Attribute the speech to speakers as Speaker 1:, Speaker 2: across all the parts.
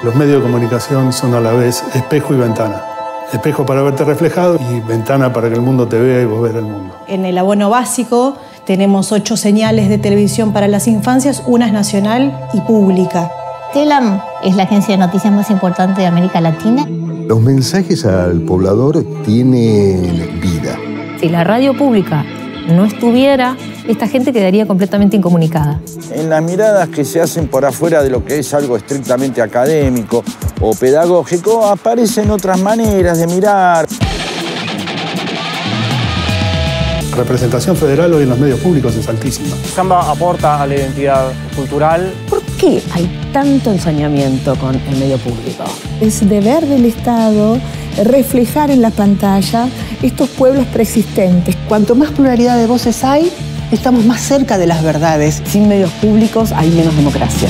Speaker 1: Los medios de comunicación son a la vez espejo y ventana. Espejo para verte reflejado y ventana para que el mundo te vea y vos ver el mundo.
Speaker 2: En el abono básico tenemos 8 señales de televisión para las infancias, una es nacional y pública.
Speaker 3: TELAM es la agencia de noticias más importante de América Latina.
Speaker 4: Los mensajes al poblador tienen vida.
Speaker 5: Si la radio pública no estuviera, esta gente quedaría completamente incomunicada.
Speaker 6: En las miradas que se hacen por afuera de lo que es algo estrictamente académico o pedagógico, aparecen otras maneras de mirar.
Speaker 1: La representación federal hoy en los medios públicos es altísima.
Speaker 7: Samba aporta a la identidad cultural.
Speaker 8: ¿Por qué hay tanto ensañamiento con el medio público?
Speaker 9: Es deber del Estado reflejar en la pantalla estos pueblos preexistentes.
Speaker 10: Cuanto más pluralidad de voces hay, estamos más cerca de las verdades.
Speaker 8: Sin medios públicos hay menos democracia.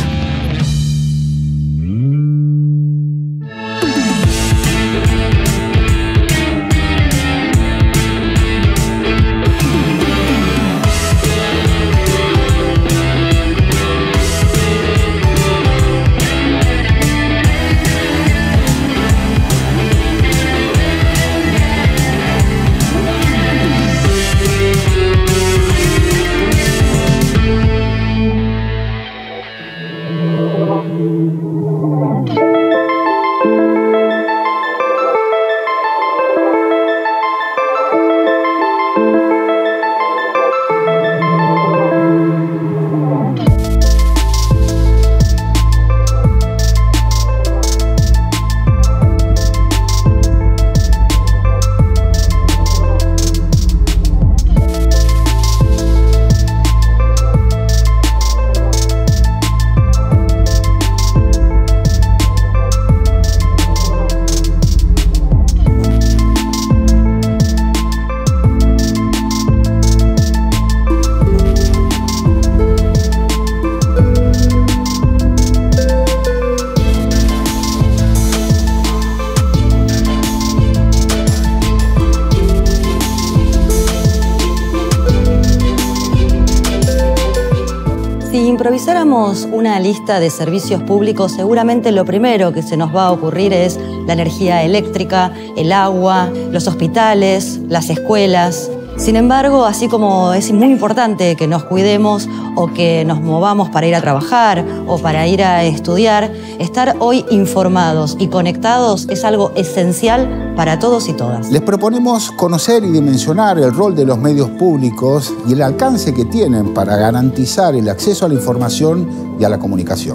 Speaker 11: Si improvisáramos una lista de servicios públicos, seguramente lo primero que se nos va a ocurrir es la energía eléctrica, el agua, los hospitales, las escuelas. Sin embargo, así como es muy importante que nos cuidemos o que nos movamos para ir a trabajar o para ir a estudiar, estar hoy informados y conectados es algo esencial para todos y todas.
Speaker 12: Les proponemos conocer y dimensionar el rol de los medios públicos y el alcance que tienen para garantizar el acceso a la información y a la comunicación.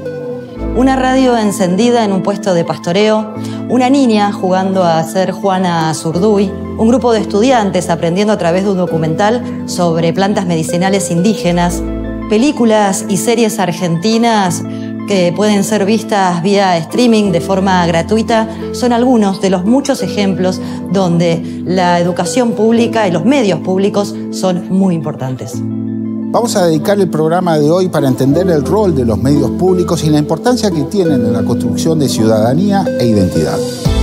Speaker 11: Una radio encendida en un puesto de pastoreo, una niña jugando a ser Juana Zurduy, un grupo de estudiantes aprendiendo a través de un documental sobre plantas medicinales indígenas, películas y series argentinas que pueden ser vistas vía streaming de forma gratuita, son algunos de los muchos ejemplos donde la educación pública y los medios públicos son muy importantes.
Speaker 12: Vamos a dedicar el programa de hoy para entender el rol de los medios públicos y la importancia que tienen en la construcción de ciudadanía e identidad.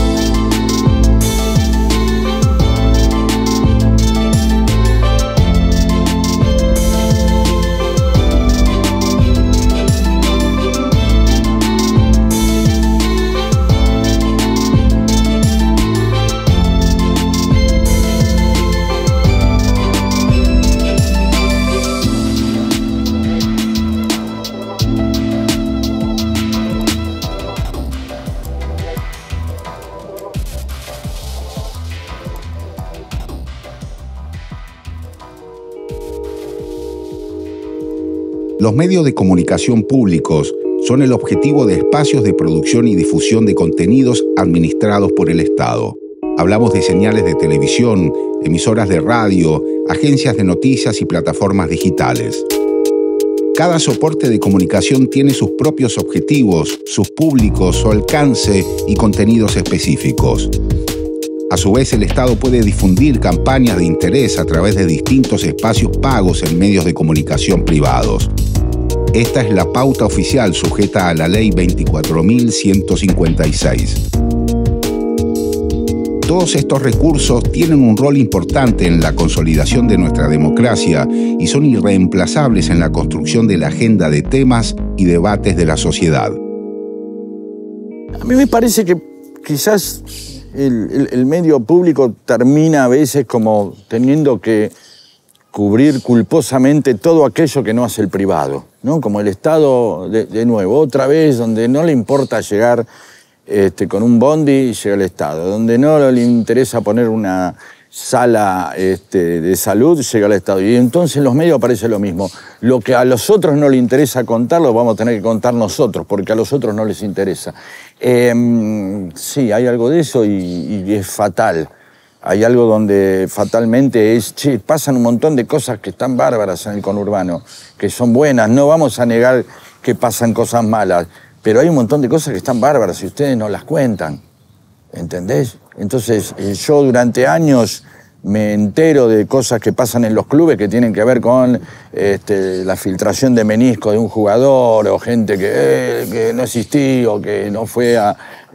Speaker 13: Los medios de comunicación públicos son el objetivo de espacios de producción y difusión de contenidos administrados por el Estado. Hablamos de señales de televisión, emisoras de radio, agencias de noticias y plataformas digitales. Cada soporte de comunicación tiene sus propios objetivos, sus públicos, su alcance y contenidos específicos. A su vez, el Estado puede difundir campañas de interés a través de distintos espacios pagos en medios de comunicación privados. Esta es la pauta oficial sujeta a la Ley 24.156. Todos estos recursos tienen un rol importante en la consolidación de nuestra democracia y son irreemplazables en la construcción de la agenda de temas y debates de la sociedad.
Speaker 6: mí me parece que quizás el medio público termina a veces como teniendo que cubrir culposamente todo aquello que no hace el privado, ¿no? Como el Estado, de nuevo, otra vez, donde no le importa llegar con un bondi, llega el Estado. Donde no le interesa poner una sala de salud, llega el Estado. Y entonces en los medios aparece lo mismo. Lo que a los otros no les interesa contar, lo vamos a tener que contar nosotros, porque a los otros no les interesa. Sí, hay algo de eso y es fatal. Hay algo donde fatalmente pasan un montón de cosas que están bárbaras en el conurbano, que son buenas. No vamos a negar que pasan cosas malas, pero hay un montón de cosas que están bárbaras y ustedes no las cuentan, ¿entendés? Entonces, yo durante años me entero de cosas que pasan en los clubes que tienen que ver con la filtración de menisco de un jugador o gente que no existió o que no fue a...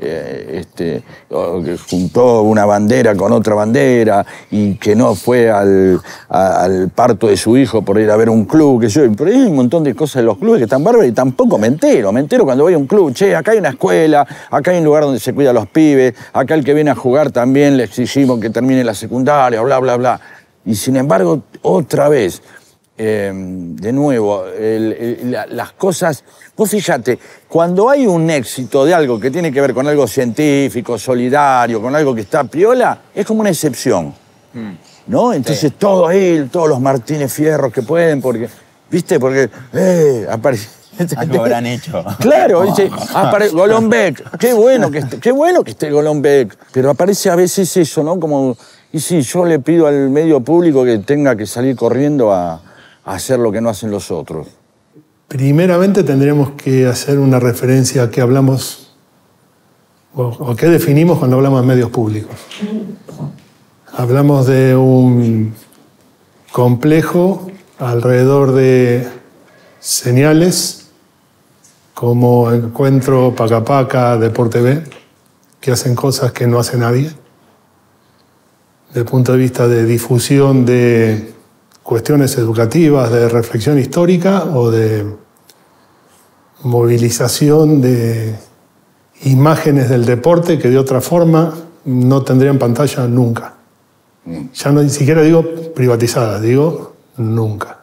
Speaker 6: o que juntó una bandera con otra bandera y que no fue al parto de su hijo por ir a ver un club, que yo, pero hay un montón de cosas en los clubes que están bárbaras y tampoco me entero cuando voy a un club, acá hay una escuela, acá hay un lugar donde se cuida a los pibes, acá el que viene a jugar también le exigimos que termine la secundaria, bla, bla, bla. Y sin embargo, otra vez, de nuevo, las cosas... Vos fíjate, cuando hay un éxito de algo que tiene que ver con algo científico, solidario, con algo que está piola, es como una excepción, ¿no? Entonces todos los Martínez Fierros que pueden, porque, ¿viste? Porque aparece...
Speaker 14: Algo habrán hecho.
Speaker 6: Claro, dice, Golombek, qué bueno que esté Golombek, pero aparece a veces eso, ¿no? Como, y sí, yo le pido al medio público que tenga que salir corriendo a hacer lo que no hacen los otros.
Speaker 1: Primeramente tendríamos que hacer una referencia a qué hablamos o qué definimos cuando hablamos de medios públicos. Hablamos de un complejo alrededor de señales como Encuentro, Paca Paca, Deporte B, que hacen cosas que no hace nadie. Desde el punto de vista de difusión de cuestiones educativas, de reflexión histórica o de movilización de imágenes del deporte que de otra forma no tendrían pantalla nunca. Ya no ni siquiera digo privatizadas, digo nunca.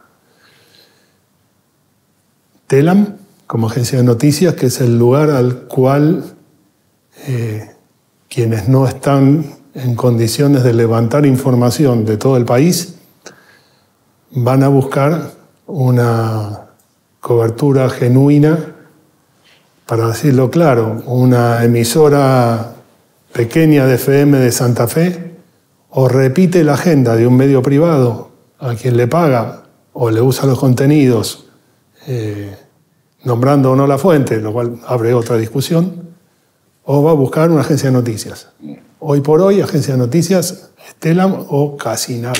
Speaker 1: Telam, como agencia de noticias, que es el lugar al cual quienes no están en condiciones de levantar información de todo el país van a buscar una cobertura genuina, para decirlo claro, una emisora pequeña de FM de Santa Fe o repite la agenda de un medio privado a quien le paga o le usa los contenidos nombrando o no la fuente, lo cual abre otra discusión, o va a buscar una agencia de noticias. Hoy por hoy, agencia de noticias, Telam o casi nada.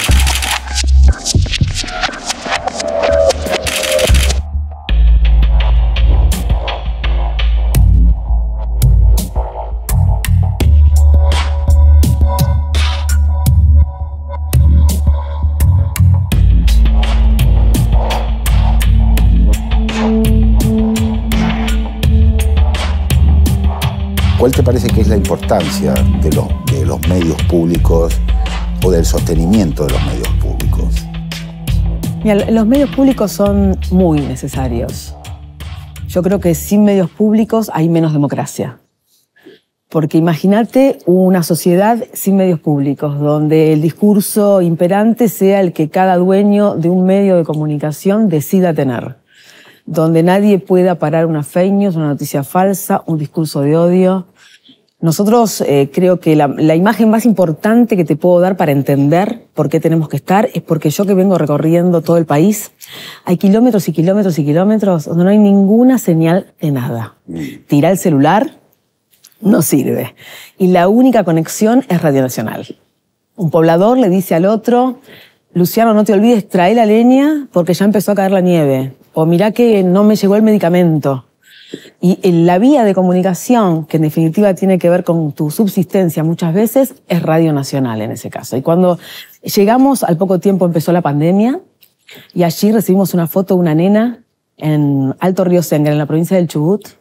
Speaker 12: ¿Cuál te parece que es la importancia de los medios públicos o del sostenimiento de los medios públicos?
Speaker 8: Mira, los medios públicos son muy necesarios. Yo creo que sin medios públicos hay menos democracia. Porque imagínate una sociedad sin medios públicos, donde el discurso imperante sea el que cada dueño de un medio de comunicación decida tener. Donde nadie pueda parar una fake news, una noticia falsa, un discurso de odio. Nosotros creo que la imagen más importante que te puedo dar para entender por qué tenemos que estar es porque yo que vengo recorriendo todo el país, hay kilómetros y kilómetros y kilómetros donde no hay ninguna señal de nada. Tira el celular, no sirve. Y la única conexión es Radio Nacional. Un poblador le dice al otro, Luciano, no te olvides, trae la leña porque ya empezó a caer la nieve. O mirá que no me llegó el medicamento. Y la vía de comunicación, que en definitiva tiene que ver con tu subsistencia muchas veces, es Radio Nacional en ese caso. Y cuando llegamos, al poco tiempo empezó la pandemia, y allí recibimos una foto de una nena en Alto Río Sengre, en la provincia del Chubut,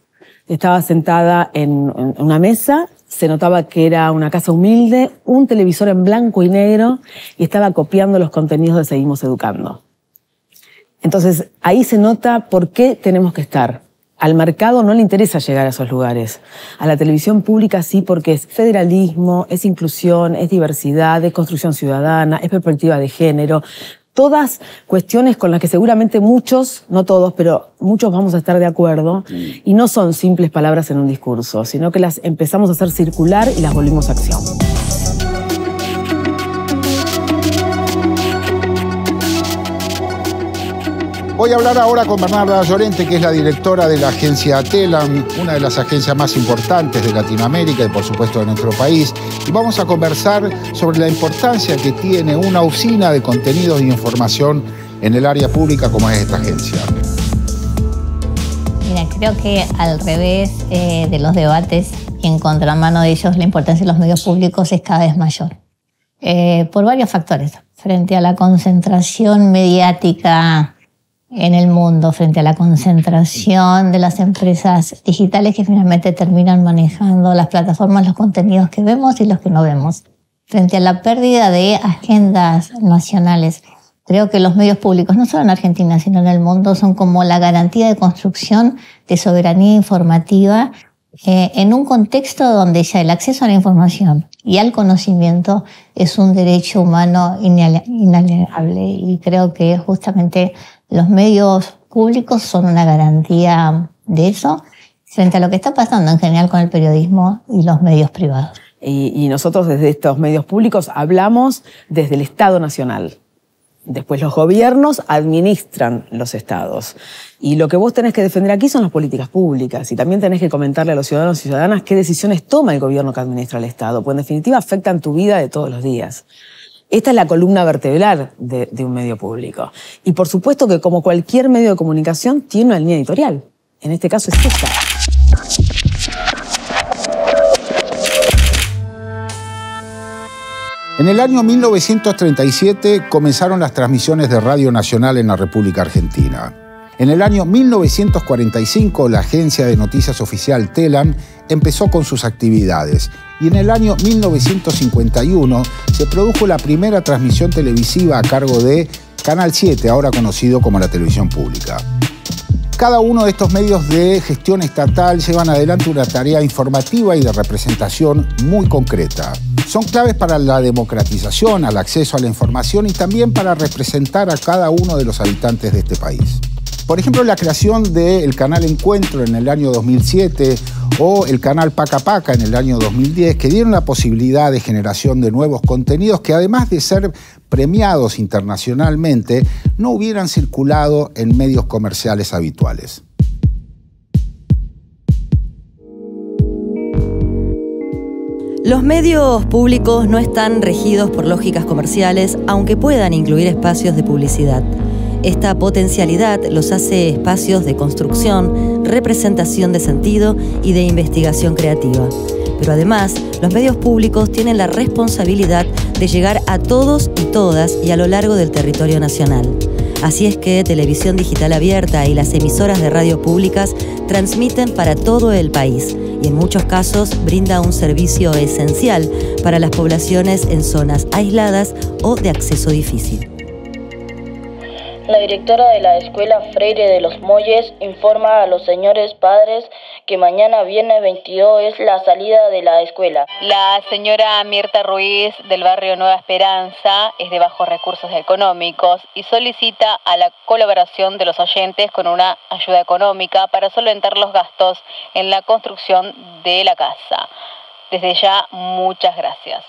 Speaker 8: Estaba sentada en una mesa, se notaba que era una casa humilde, un televisor en blanco y negro y estaba copiando los contenidos de Seguimos Educando. Entonces, ahí se nota por qué tenemos que estar. Al mercado no le interesa llegar a esos lugares. A la televisión pública sí, porque es federalismo, es inclusión, es diversidad, es construcción ciudadana, es perspectiva de género. Todas cuestiones con las que seguramente muchos, no todos, pero muchos vamos a estar de acuerdo. Y no son simples palabras en un discurso, sino que las empezamos a hacer circular y las volvimos a acción.
Speaker 12: Voy a hablar ahora con Bernarda Llorente, que es la directora de la agencia Telam, una de las agencias más importantes de Latinoamérica y por supuesto de nuestro país. Y vamos a conversar sobre la importancia que tiene una usina de contenidos y información en el área pública como es esta agencia.
Speaker 3: Mira, creo que al revés de los debates y en contramano de ellos, la importancia de los medios públicos es cada vez mayor. Por varios factores. Frente a la concentración mediática en el mundo, frente a la concentración de las empresas digitales que finalmente terminan manejando las plataformas, los contenidos que vemos y los que no vemos. Frente a la pérdida de agendas nacionales, creo que los medios públicos, no solo en Argentina, sino en el mundo, son como la garantía de construcción de soberanía informativa en un contexto donde ya el acceso a la información y al conocimiento es un derecho humano inalienable. Y creo que justamente los medios públicos son una garantía de eso frente a lo que está pasando en general con el periodismo y los medios privados.
Speaker 8: Y nosotros desde estos medios públicos hablamos desde el Estado Nacional. Después los gobiernos administran los estados. Y lo que vos tenés que defender aquí son las políticas públicas. Y también tenés que comentarle a los ciudadanos y ciudadanas qué decisiones toma el gobierno que administra el Estado, porque en definitiva afectan tu vida de todos los días. Esta es la columna vertebral de un medio público. Y por supuesto que como cualquier medio de comunicación tiene una línea editorial. En este caso es esta.
Speaker 12: En el año 1937 comenzaron las transmisiones de Radio Nacional en la República Argentina. En el año 1945 la agencia de noticias oficial Telam empezó con sus actividades y en el año 1951 se produjo la primera transmisión televisiva a cargo de Canal 7, ahora conocido como la televisión pública. Cada uno de estos medios de gestión estatal llevan adelante una tarea informativa y de representación muy concreta. Son claves para la democratización, al acceso a la información y también para representar a cada uno de los habitantes de este país. Por ejemplo, la creación del canal Encuentro en el año 2007 o el canal Paca Paca en el año 2010, que dieron la posibilidad de generación de nuevos contenidos que, además de ser premiados internacionalmente, no hubieran circulado en medios comerciales habituales.
Speaker 11: Los medios públicos no están regidos por lógicas comerciales, aunque puedan incluir espacios de publicidad. Esta potencialidad los hace espacios de construcción, representación de sentido y de investigación creativa. Pero además, los medios públicos tienen la responsabilidad de llegar a todos y todas y a lo largo del territorio nacional. Así es que Televisión Digital Abierta y las emisoras de radio públicas transmiten para todo el país y en muchos casos brinda un servicio esencial para las poblaciones en zonas aisladas o de acceso difícil.
Speaker 14: La directora de la Escuela Freire de los Molles informa a los señores padres que mañana viernes 22 es la salida de la escuela.
Speaker 15: La señora Mirta Ruiz del barrio Nueva Esperanza es de bajos recursos económicos y solicita a la colaboración de los oyentes con una ayuda económica para solventar los gastos en la construcción de la casa. Desde ya, muchas gracias.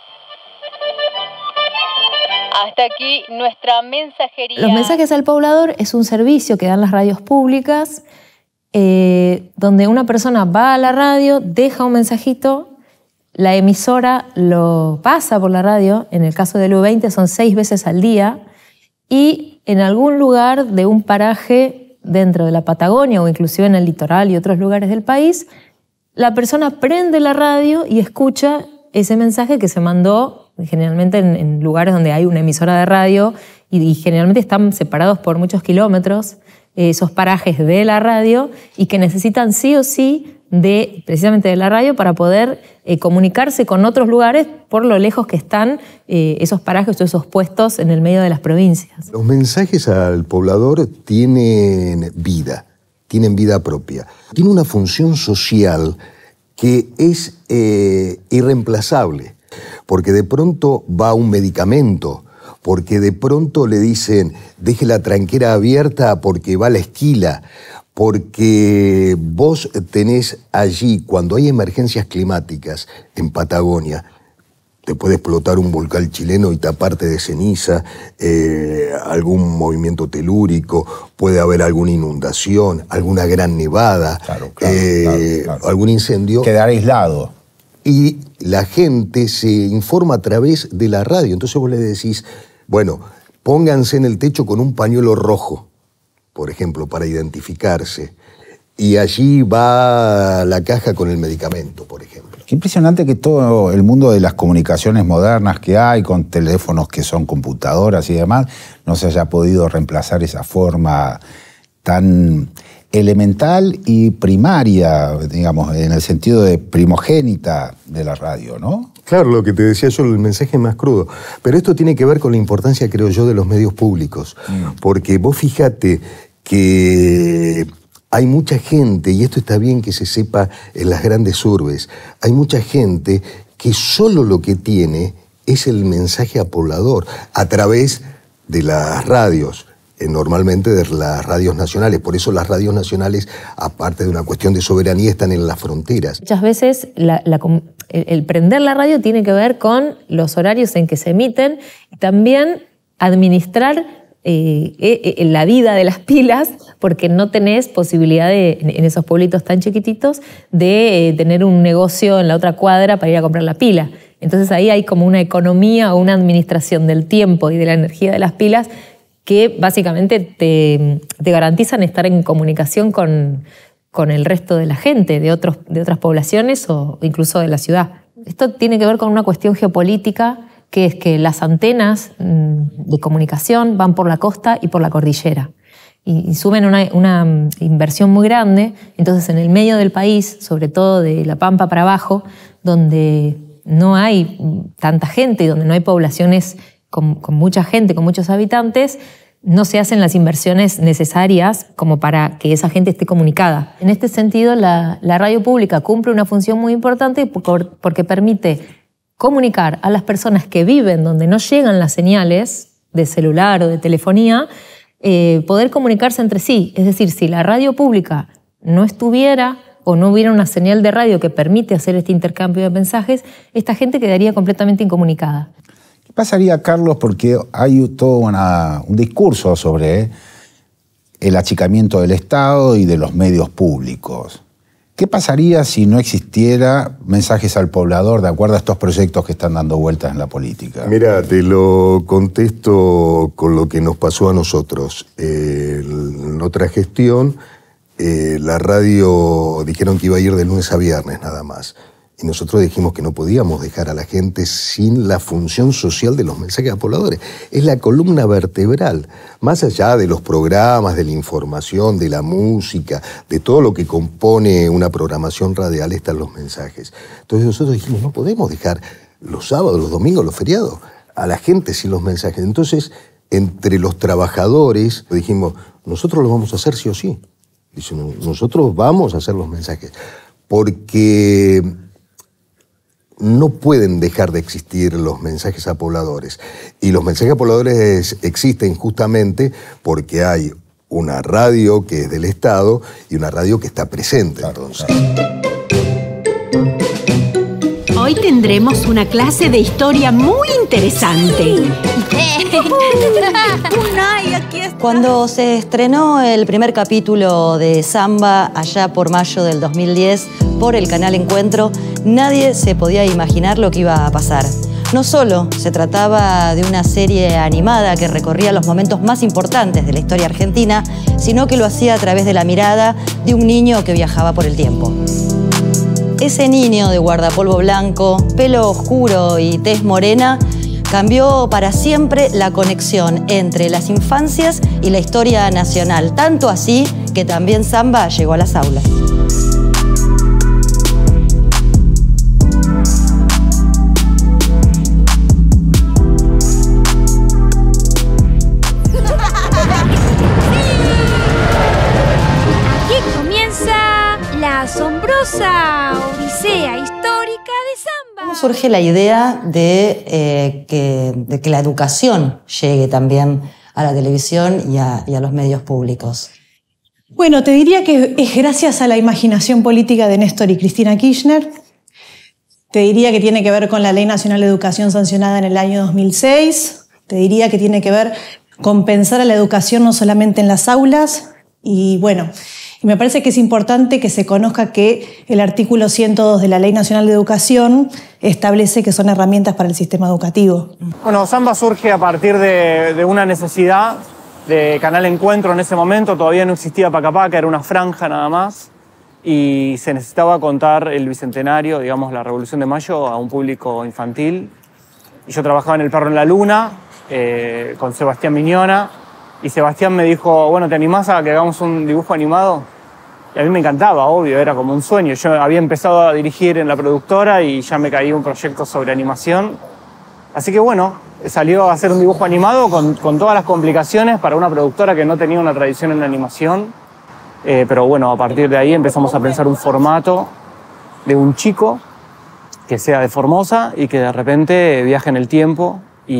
Speaker 15: Hasta aquí nuestra mensajería.
Speaker 5: Los mensajes al poblador es un servicio que dan las radios públicas, donde una persona va a la radio, deja un mensajito, la emisora lo pasa por la radio, en el caso del U20 son 6 veces al día, y en algún lugar de un paraje dentro de la Patagonia o inclusive en el litoral y otros lugares del país, la persona prende la radio y escucha ese mensaje que se mandó generalmente en lugares donde hay una emisora de radio y generalmente están separados por muchos kilómetros esos parajes de la radio y que necesitan sí o sí precisamente de la radio para poder comunicarse con otros lugares por lo lejos que están esos parajes o esos puestos en el medio de las provincias.
Speaker 4: Los mensajes al poblador tienen vida propia. Tiene una función social que es irreemplazable, porque de pronto va un medicamento, porque de pronto le dicen deje la tranquera abierta porque va la esquila, porque vos tenés allí, cuando hay emergencias climáticas en Patagonia, te puede explotar un volcán chileno y taparte de ceniza, algún movimiento telúrico, puede haber alguna inundación, alguna gran nevada, claro. Algún incendio.
Speaker 12: Quedar aislado.
Speaker 4: Y la gente se informa a través de la radio. Entonces vos le decís, bueno, pónganse en el techo con un pañuelo rojo, por ejemplo, para identificarse. Y allí va la caja con el medicamento, por ejemplo.
Speaker 12: Qué impresionante que todo el mundo de las comunicaciones modernas que hay, con teléfonos que son computadoras y demás, no se haya podido reemplazar esa forma tan elemental y primaria, digamos, en el sentido de primogénita de la radio, ¿no?
Speaker 4: Claro, lo que te decía yo, el mensaje más crudo. Pero esto tiene que ver con la importancia, creo yo, de los medios públicos. Porque vos fíjate que hay mucha gente, y esto está bien que se sepa en las grandes urbes, hay mucha gente que solo lo que tiene es el mensaje a poblador a través de las radios. Normalmente de las radios nacionales. Por eso las radios nacionales, aparte de una cuestión de soberanía, están en las fronteras.
Speaker 5: Muchas veces el prender la radio tiene que ver con los horarios en que se emiten y también administrar la vida de las pilas, porque no tenés posibilidad en esos pueblitos tan chiquititos de tener un negocio en la otra cuadra para ir a comprar la pila. Entonces ahí hay como una economía o una administración del tiempo y de la energía de las pilas que básicamente te garantizan estar en comunicación con el resto de la gente, de otras poblaciones o incluso de la ciudad. Esto tiene que ver con una cuestión geopolítica, que es que las antenas de comunicación van por la costa y por la cordillera. Y suben una inversión muy grande. Entonces, en el medio del país, sobre todo de La Pampa para abajo, donde no hay tanta gente y donde no hay poblaciones con mucha gente, con muchos habitantes, no se hacen las inversiones necesarias como para que esa gente esté comunicada. En este sentido, la radio pública cumple una función muy importante porque permite comunicar a las personas que viven donde no llegan las señales de celular o de telefonía, poder comunicarse entre sí. Es decir, si la radio pública no estuviera o no hubiera una señal de radio que permite hacer este intercambio de mensajes, esta gente quedaría completamente incomunicada.
Speaker 12: ¿Qué pasaría, Carlos? Porque hay todo un discurso sobre el achicamiento del Estado y de los medios públicos. ¿Qué pasaría si no existiera mensajes al poblador de acuerdo a estos proyectos que están dando vueltas en la política?
Speaker 4: Mira, te lo contesto con lo que nos pasó a nosotros. En otra gestión, la radio dijeron que iba a ir de lunes a viernes nada más. Y nosotros dijimos que no podíamos dejar a la gente sin la función social de los mensajes a pobladores. Es la columna vertebral, más allá de los programas, de la información, de la música, de todo lo que compone una programación radial, están los mensajes. Entonces nosotros dijimos, no podemos dejar los sábados, los domingos, los feriados, a la gente sin los mensajes. Entonces, entre los trabajadores, dijimos, nosotros lo vamos a hacer sí o sí. Dice, nosotros vamos a hacer los mensajes. Porque no pueden dejar de existir los mensajes a pobladores. Y los mensajes a pobladores existen justamente porque hay una radio que es del Estado y una radio que está presente, entonces.
Speaker 16: Hoy tendremos una clase de historia muy interesante.
Speaker 11: Cuando se estrenó el primer capítulo de Samba, allá por mayo del 2010, por el canal Encuentro, nadie se podía imaginar lo que iba a pasar. No solo se trataba de una serie animada que recorría los momentos más importantes de la historia argentina, sino que lo hacía a través de la mirada de un niño que viajaba por el tiempo. Ese niño de guardapolvo blanco, pelo oscuro y tez morena cambió para siempre la conexión entre las infancias y la historia nacional, tanto así que también Samba llegó a las aulas.
Speaker 17: La asombrosa odisea histórica de Samba.
Speaker 11: ¿Cómo surge la idea de que la educación llegue también a la televisión y a los medios públicos?
Speaker 2: Bueno, te diría que es gracias a la imaginación política de Néstor y Cristina Kirchner. Te diría que tiene que ver con la Ley Nacional de Educación sancionada en el año 2006. Te diría que tiene que ver con pensar a la educación no solamente en las aulas. Y bueno, me parece que es importante que se conozca que el artículo 102 de la Ley Nacional de Educación establece que son herramientas para el sistema educativo.
Speaker 7: Bueno, Samba surge a partir de una necesidad de Canal Encuentro en ese momento. Todavía no existía Paca Paca, era una franja nada más. Y se necesitaba contar el bicentenario, digamos, la Revolución de Mayo, a un público infantil. Y yo trabajaba en El Perro en la Luna con Sebastián Miñona. Y Sebastián me dijo, bueno, ¿te animás a que hagamos un dibujo animado? Y a mí me encantaba, obvio, era como un sueño. Yo había empezado a dirigir en la productora y ya me caía un proyecto sobre animación. Así que bueno, salió a hacer un dibujo animado con todas las complicaciones para una productora que no tenía una tradición en la animación. Pero bueno, a partir de ahí empezamos a pensar un formato de un chico que sea de Formosa y que de repente viaje en el tiempo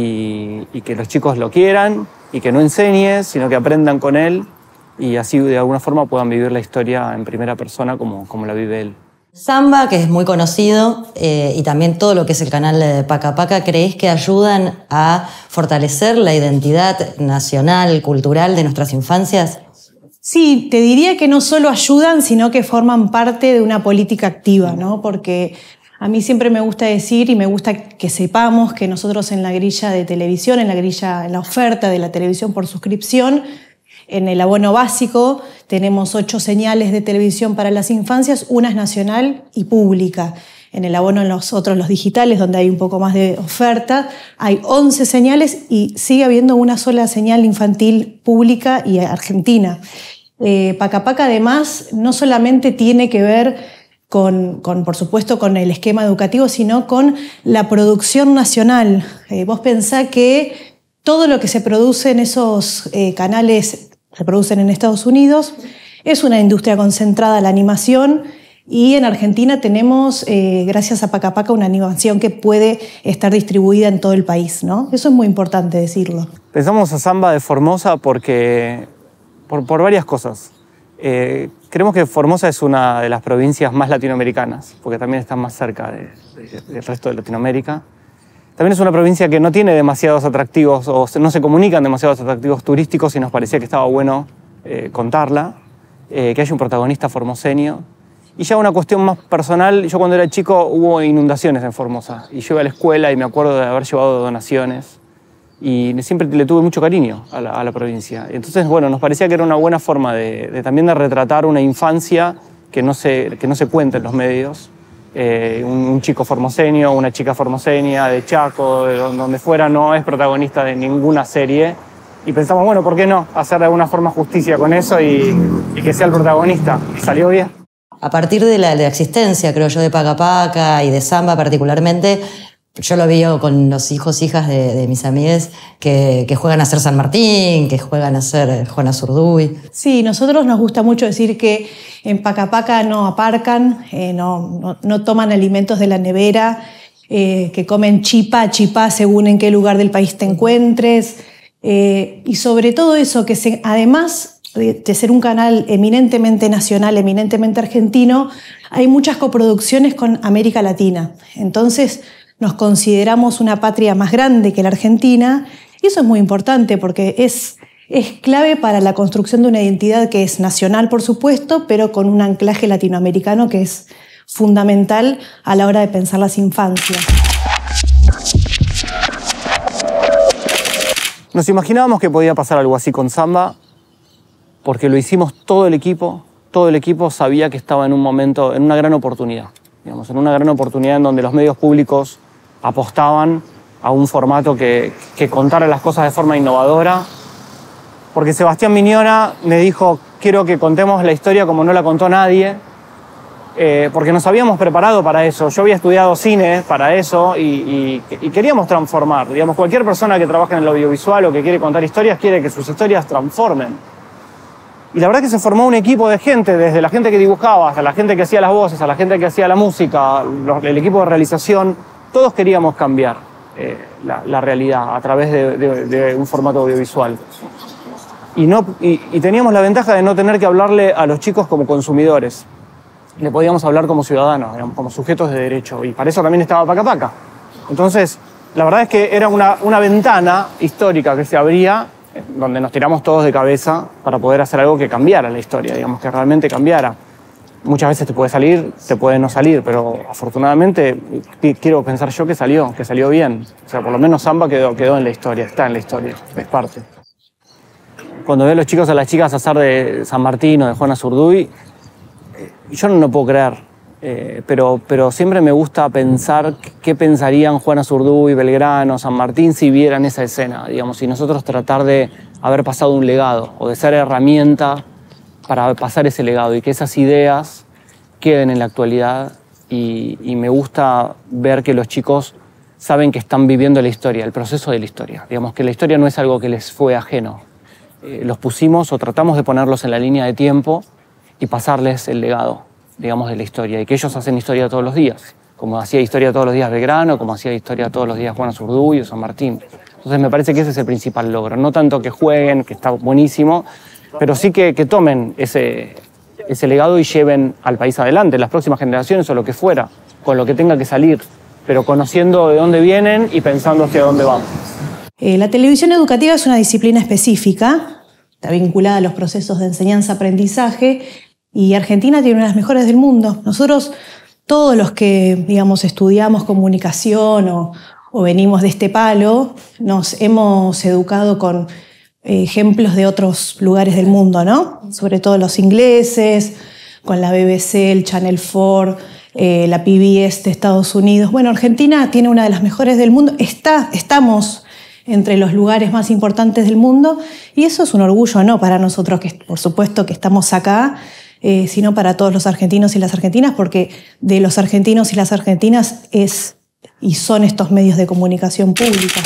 Speaker 7: y que los chicos lo quieran y que no enseñe, sino que aprendan con él y así de alguna forma puedan vivir la historia en primera persona como la vive él.
Speaker 11: Samba, que es muy conocido, y también todo lo que es el canal de Paca Paca, ¿creéis que ayudan a fortalecer la identidad nacional, cultural de nuestras infancias?
Speaker 2: Sí, te diría que no solo ayudan, sino que forman parte de una política activa, ¿no? Porque a mí siempre me gusta decir y me gusta que sepamos que nosotros en la grilla de televisión, en la oferta de la televisión por suscripción, en el abono básico tenemos 8 señales de televisión para las infancias, una es nacional y pública. En el abono, en los otros, los digitales, donde hay un poco más de oferta, hay 11 señales y sigue habiendo una sola señal infantil pública y argentina. Paca Paca además no solamente tiene que ver por supuesto, con el esquema educativo, sino con la producción nacional. Vos pensá que todo lo que se produce en esos canales se producen en Estados Unidos, es una industria concentrada la animación y en Argentina tenemos, gracias a Paca Paca, una animación que puede estar distribuida en todo el país, ¿no? Eso es muy importante decirlo.
Speaker 7: Pensamos a Samba de Formosa porque, por varias cosas. Creemos que Formosa es una de las provincias más latinoamericanas, porque también está más cerca del resto de Latinoamérica. También es una provincia que no tiene demasiados atractivos, o no se comunican demasiados atractivos turísticos, y nos parecía que estaba bueno contarla, que haya un protagonista formoseño. Y ya una cuestión más personal, yo cuando era chico hubo inundaciones en Formosa, y yo iba a la escuela y me acuerdo de haber llevado donaciones, y siempre le tuve mucho cariño a la provincia. Entonces, bueno, nos parecía que era una buena forma también de retratar una infancia que no se cuenta en los medios. Un chico formoseño, una chica formoseña, de Chaco, de donde fuera, no es protagonista de ninguna serie. Y pensamos, bueno, ¿por qué no hacer de alguna forma justicia con eso y que sea el protagonista? Y salió bien.
Speaker 11: A partir de la existencia, creo yo, de Paca Paca y de Samba particularmente, yo lo veo con los hijos, hijas de mis amigas que juegan a ser San Martín, que juegan a ser Juana Zurduy.
Speaker 2: Sí, nosotros nos gusta mucho decir que en Paca Paca no aparcan, no toman alimentos de la nevera, que comen chipá según en qué lugar del país te encuentres. Y sobre todo eso, que además de ser un canal eminentemente nacional, eminentemente argentino, hay muchas coproducciones con América Latina. Entonces, nos consideramos una patria más grande que la Argentina, y eso es muy importante porque es clave para la construcción de una identidad que es nacional, por supuesto, pero con un anclaje latinoamericano que es fundamental a la hora de pensar las infancias.
Speaker 7: Nos imaginábamos que podía pasar algo así con Samba, porque lo hicimos todo el equipo sabía que estaba en un momento, en una gran oportunidad, digamos, en una gran oportunidad en donde los medios públicos apostaban a un formato que contara las cosas de forma innovadora. Porque Sebastián Miñona me dijo, quiero que contemos la historia como no la contó nadie, porque nos habíamos preparado para eso. Yo había estudiado cine para eso y queríamos transformar. Digamos, cualquier persona que trabaja en el audiovisual o que quiere contar historias quiere que sus historias transformen. Y la verdad que se formó un equipo de gente, desde la gente que dibujaba hasta la gente que hacía las voces, a la gente que hacía la música, el equipo de realización. Todos queríamos cambiar la realidad a través de un formato audiovisual. Y teníamos la ventaja de no tener que hablarle a los chicos como consumidores. Le podíamos hablar como ciudadanos, digamos, como sujetos de derecho. Y para eso también estaba Paca Paca. Entonces, la verdad es que era una ventana histórica que se abría, donde nos tiramos todos de cabeza para poder hacer algo que cambiara la historia, digamos, que realmente cambiara. Muchas veces te puede salir, te puede no salir, pero afortunadamente quiero pensar yo que salió bien. O sea, por lo menos Samba quedó en la historia, está en la historia, es parte. Cuando veo a los chicos a las chicas hacer de San Martín o de Juana Zurduy, yo no lo puedo creer, pero siempre me gusta pensar qué pensarían Juana Zurduy, Belgrano, San Martín si vieran esa escena, digamos, y nosotros tratar de haber pasado un legado o de ser herramienta para pasar ese legado y que esas ideas queden en la actualidad y me gusta ver que los chicos saben que están viviendo la historia, el proceso de la historia, digamos que la historia no es algo que les fue ajeno. Los pusimos o tratamos de ponerlos en la línea de tiempo y pasarles el legado, digamos, de la historia. Y que ellos hacen historia todos los días, como hacía historia todos los días Belgrano, como hacía historia todos los días Juana Zurduy o San Martín. Entonces me parece que ese es el principal logro. No tanto que jueguen, que está buenísimo, pero sí que tomen ese legado y lleven al país adelante, las próximas generaciones o lo que fuera, con lo que tenga que salir, pero conociendo de dónde vienen y pensando hacia dónde vamos.
Speaker 2: La televisión educativa es una disciplina específica, está vinculada a los procesos de enseñanza-aprendizaje y Argentina tiene una de las mejores del mundo. Nosotros, todos los que, digamos, estudiamos comunicación o venimos de este palo, nos hemos educado con ejemplos de otros lugares del mundo, ¿no? Sobre todo los ingleses, con la BBC, el Channel 4, la PBS de Estados Unidos. Bueno, Argentina tiene una de las mejores del mundo. Estamos entre los lugares más importantes del mundo y eso es un orgullo, no para nosotros, que por supuesto que estamos acá, sino para todos los argentinos y las argentinas, porque de los argentinos y las argentinas son estos medios de comunicación pública.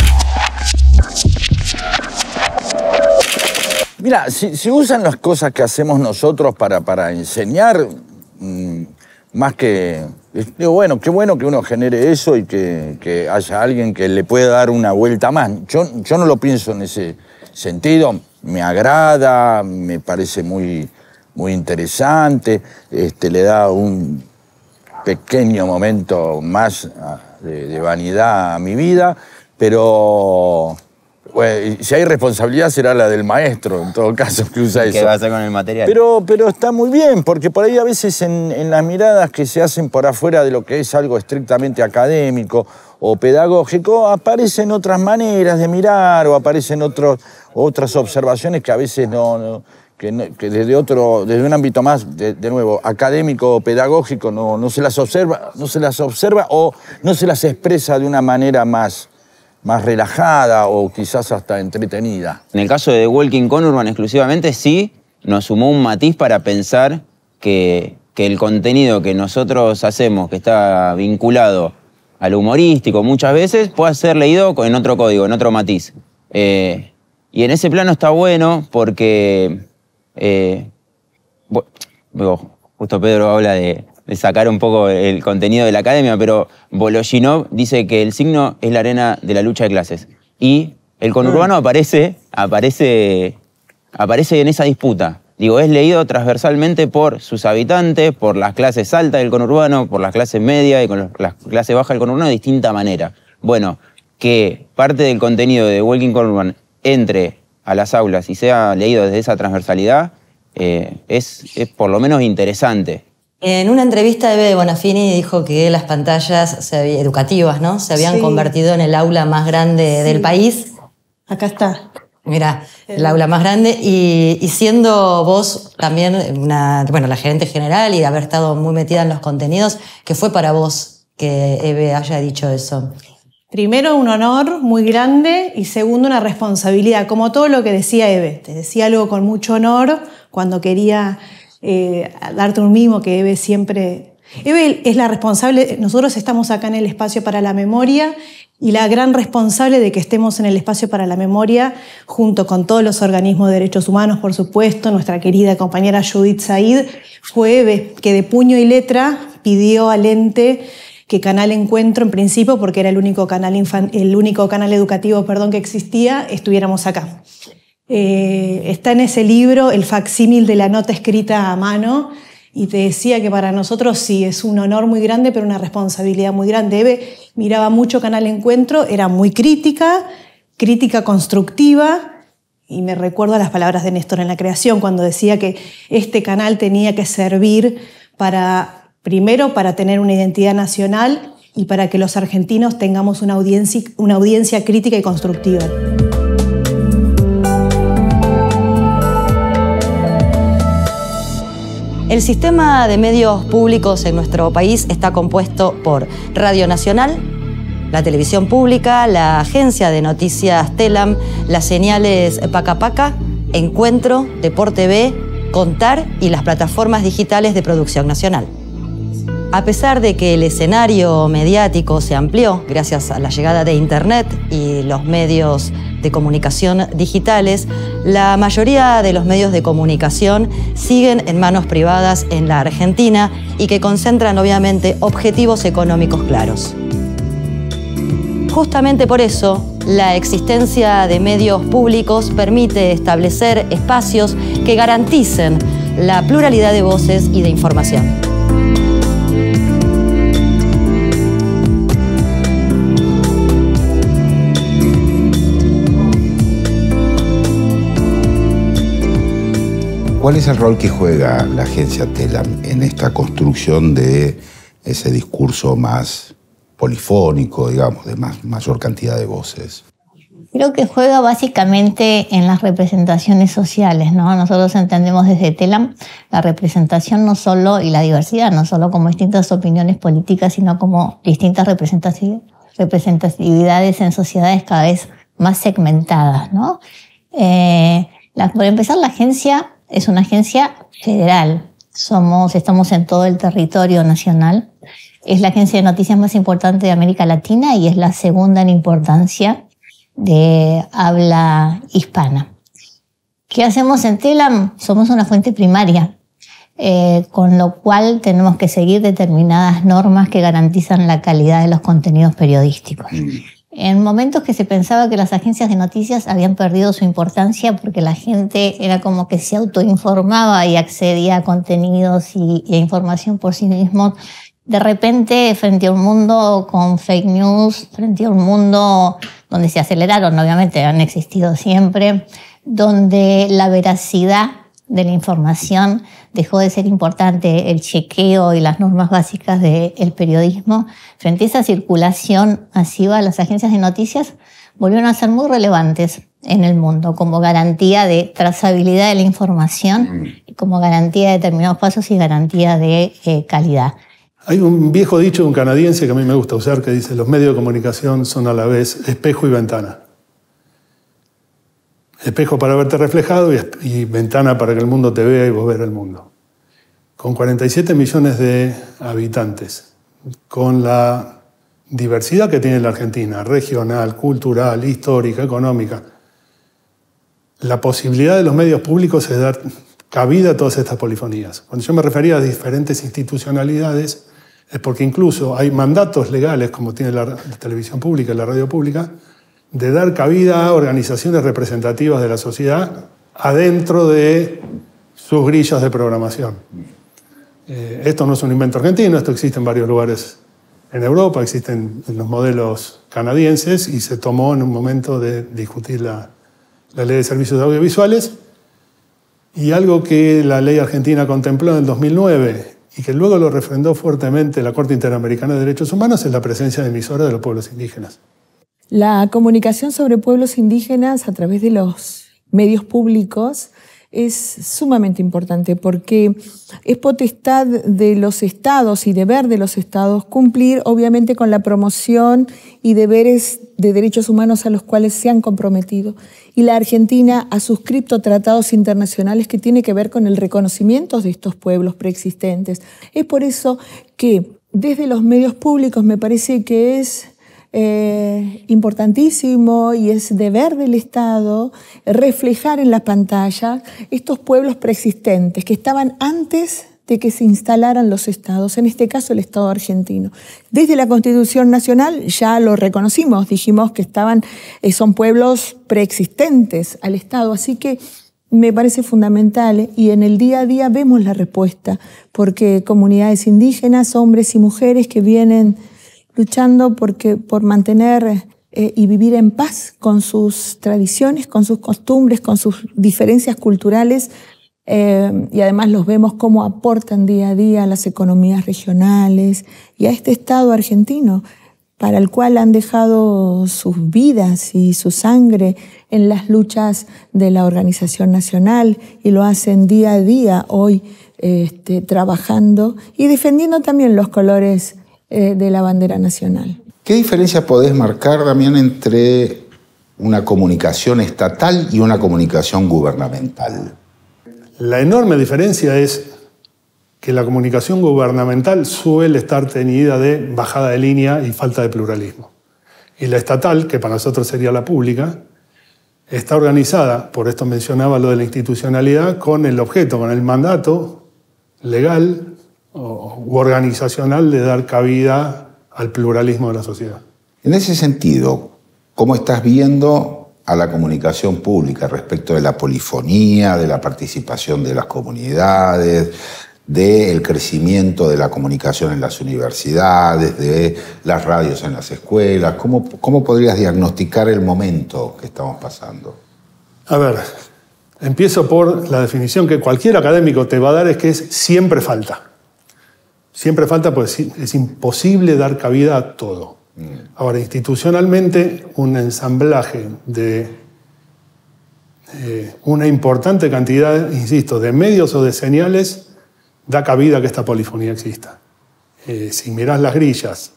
Speaker 6: Mira, si usan las cosas que hacemos nosotros para enseñar, más que... Digo, bueno, qué bueno que uno genere eso y que haya alguien que le pueda dar una vuelta más. Yo no lo pienso en ese sentido. Me agrada, me parece muy interesante. Le da un pequeño momento más de vanidad a mi vida, pero... Bueno, si hay responsabilidad será la del maestro, en todo caso, que usa eso.
Speaker 18: ¿Qué va a hacer con el material?
Speaker 6: Pero está muy bien, porque por ahí a veces en las miradas que se hacen por afuera de lo que es algo estrictamente académico o pedagógico, aparecen otras maneras de mirar o aparecen otras observaciones que a veces que desde un ámbito más, de nuevo, académico o pedagógico no se las observa o no se las expresa de una manera más relajada o quizás hasta entretenida.
Speaker 18: En el caso de Walking Conurban exclusivamente, sí nos sumó un matiz para pensar que el contenido que nosotros hacemos, que está vinculado al humorístico muchas veces, pueda ser leído en otro código, en otro matiz. Y en ese plano está bueno porque... justo Pedro habla de sacar un poco el contenido de la academia, pero Voloshinov dice que el signo es la arena de la lucha de clases. Y el conurbano aparece en esa disputa. Digo, es leído transversalmente por sus habitantes, por las clases altas del conurbano, por las clases medias y con las clases bajas del conurbano de distinta manera. Bueno, que parte del contenido de Walking Conurban entre a las aulas y sea leído desde esa transversalidad es por lo menos interesante.
Speaker 11: En una entrevista, Eve Bonafini dijo que las pantallas educativas, ¿no?, se habían convertido en el aula más grande del país.
Speaker 2: Acá está.
Speaker 11: Mira, el aula más grande. Y siendo vos también la gerente general y de haber estado muy metida en los contenidos, ¿qué fue para vos que Eve haya dicho eso?
Speaker 2: Primero, un honor muy grande y segundo, una responsabilidad, como todo lo que decía Eve. Te decía algo con mucho honor cuando quería darte un mimo que Eve siempre... Eve es la responsable, nosotros estamos acá en el Espacio para la Memoria y la gran responsable de que estemos en el Espacio para la Memoria junto con todos los organismos de derechos humanos, por supuesto, nuestra querida compañera Judith Said, fue Eve, que de puño y letra pidió al ente que Canal Encuentro, en principio, porque era el único canal educativo que existía, estuviéramos acá. Está en ese libro el facsímil de la nota escrita a mano y te decía que para nosotros sí, es un honor muy grande, pero una responsabilidad muy grande. Eve miraba mucho Canal Encuentro, era muy crítica constructiva, y me recuerdo las palabras de Néstor en la creación, cuando decía que este canal tenía que servir primero para tener una identidad nacional y para que los argentinos tengamos una audiencia crítica y constructiva.
Speaker 11: El sistema de medios públicos en nuestro país está compuesto por Radio Nacional, la televisión pública, la agencia de noticias Telam, las señales Paca Paca, Encuentro, Deporte B, Contar y las plataformas digitales de producción nacional. A pesar de que el escenario mediático se amplió gracias a la llegada de Internet y los medios de comunicación digitales, la mayoría de los medios de comunicación siguen en manos privadas en la Argentina y que concentran obviamente objetivos económicos claros. Justamente por eso, la existencia de medios públicos permite establecer espacios que garanticen la pluralidad de voces y de información.
Speaker 12: ¿Cuál es el rol que juega la agencia Telam en esta construcción de ese discurso más polifónico, digamos, de mayor cantidad de voces?
Speaker 3: Creo que juega básicamente en las representaciones sociales, ¿no? Nosotros entendemos desde Telam la representación no solo y la diversidad, no solo como distintas opiniones políticas, sino como distintas representatividades en sociedades cada vez más segmentadas, ¿no? Por empezar, la agencia es una agencia federal. Estamos en todo el territorio nacional. Es la agencia de noticias más importante de América Latina y es la segunda en importancia de habla hispana. ¿Qué hacemos en Telam? Somos una fuente primaria, con lo cual tenemos que seguir determinadas normas que garantizan la calidad de los contenidos periodísticos. En momentos que se pensaba que las agencias de noticias habían perdido su importancia porque la gente era como que se autoinformaba y accedía a contenidos y a información por sí mismos, de repente, frente a un mundo con fake news, frente a un mundo donde se aceleraron, obviamente han existido siempre, donde la veracidad de la información dejó de ser importante, el chequeo y las normas básicas del periodismo, frente a esa circulación masiva, las agencias de noticias volvieron a ser muy relevantes en el mundo como garantía de trazabilidad de la información, como garantía de determinados pasos y garantía de calidad.
Speaker 1: Hay un viejo dicho de un canadiense que a mí me gusta usar que dice: los medios de comunicación son a la vez espejo y ventana. Espejo para verte reflejado y ventana para que el mundo te vea y vos ver el mundo. Con 47 millones de habitantes, con la diversidad que tiene la Argentina, regional, cultural, histórica, económica, la posibilidad de los medios públicos es dar cabida a todas estas polifonías. Cuando yo me refería a diferentes institucionalidades, es porque incluso hay mandatos legales, como tiene la televisión pública y la radio pública, de dar cabida a organizaciones representativas de la sociedad adentro de sus grillas de programación. Esto no es un invento argentino, esto existe en varios lugares en Europa, existen en los modelos canadienses y se tomó en un momento de discutir la ley de servicios audiovisuales. Y algo que la ley argentina contempló en el 2009 y que luego lo refrendó fuertemente la Corte Interamericana de Derechos Humanos es la presencia de emisoras de los pueblos indígenas.
Speaker 9: La comunicación sobre pueblos indígenas a través de los medios públicos es sumamente importante porque es potestad de los estados y deber de los estados cumplir obviamente con la promoción y deberes de derechos humanos a los cuales se han comprometido. Y la Argentina ha suscrito tratados internacionales que tienen que ver con el reconocimiento de estos pueblos preexistentes. Es por eso que desde los medios públicos me parece que es importantísimo y es deber del Estado reflejar en la pantalla estos pueblos preexistentes que estaban antes de que se instalaran los estados, en este caso el Estado argentino. Desde la Constitución Nacional ya lo reconocimos, dijimos que son pueblos preexistentes al Estado, así que me parece fundamental y en el día a día vemos la respuesta, porque comunidades indígenas, hombres y mujeres que vienen luchando por mantener y vivir en paz con sus tradiciones, con sus costumbres, con sus diferencias culturales, y además los vemos cómo aportan día a día a las economías regionales y a este Estado argentino, para el cual han dejado sus vidas y su sangre en las luchas de la organización nacional y lo hacen día a día hoy trabajando y defendiendo también los colores de la bandera nacional.
Speaker 12: ¿Qué diferencia podés marcar, Damián, entre una comunicación estatal y una comunicación gubernamental?
Speaker 1: La enorme diferencia es que la comunicación gubernamental suele estar teñida de bajada de línea y falta de pluralismo. Y la estatal, que para nosotros sería la pública, está organizada, por esto mencionaba lo de la institucionalidad, con el objeto, con el mandato legal u organizacional de dar cabida al pluralismo de la sociedad.
Speaker 12: En ese sentido, ¿cómo estás viendo a la comunicación pública respecto de la polifonía, de la participación de las comunidades, del crecimiento de la comunicación en las universidades, de las radios en las escuelas? ¿Cómo podrías diagnosticar el momento que estamos pasando?
Speaker 1: A ver, empiezo por la definición que cualquier académico te va a dar, es que es siempre falta. Siempre falta, pues es imposible dar cabida a todo. Ahora, institucionalmente, un ensamblaje de una importante cantidad, insisto, de medios o de señales da cabida a que esta polifonía exista. Si mirás las grillas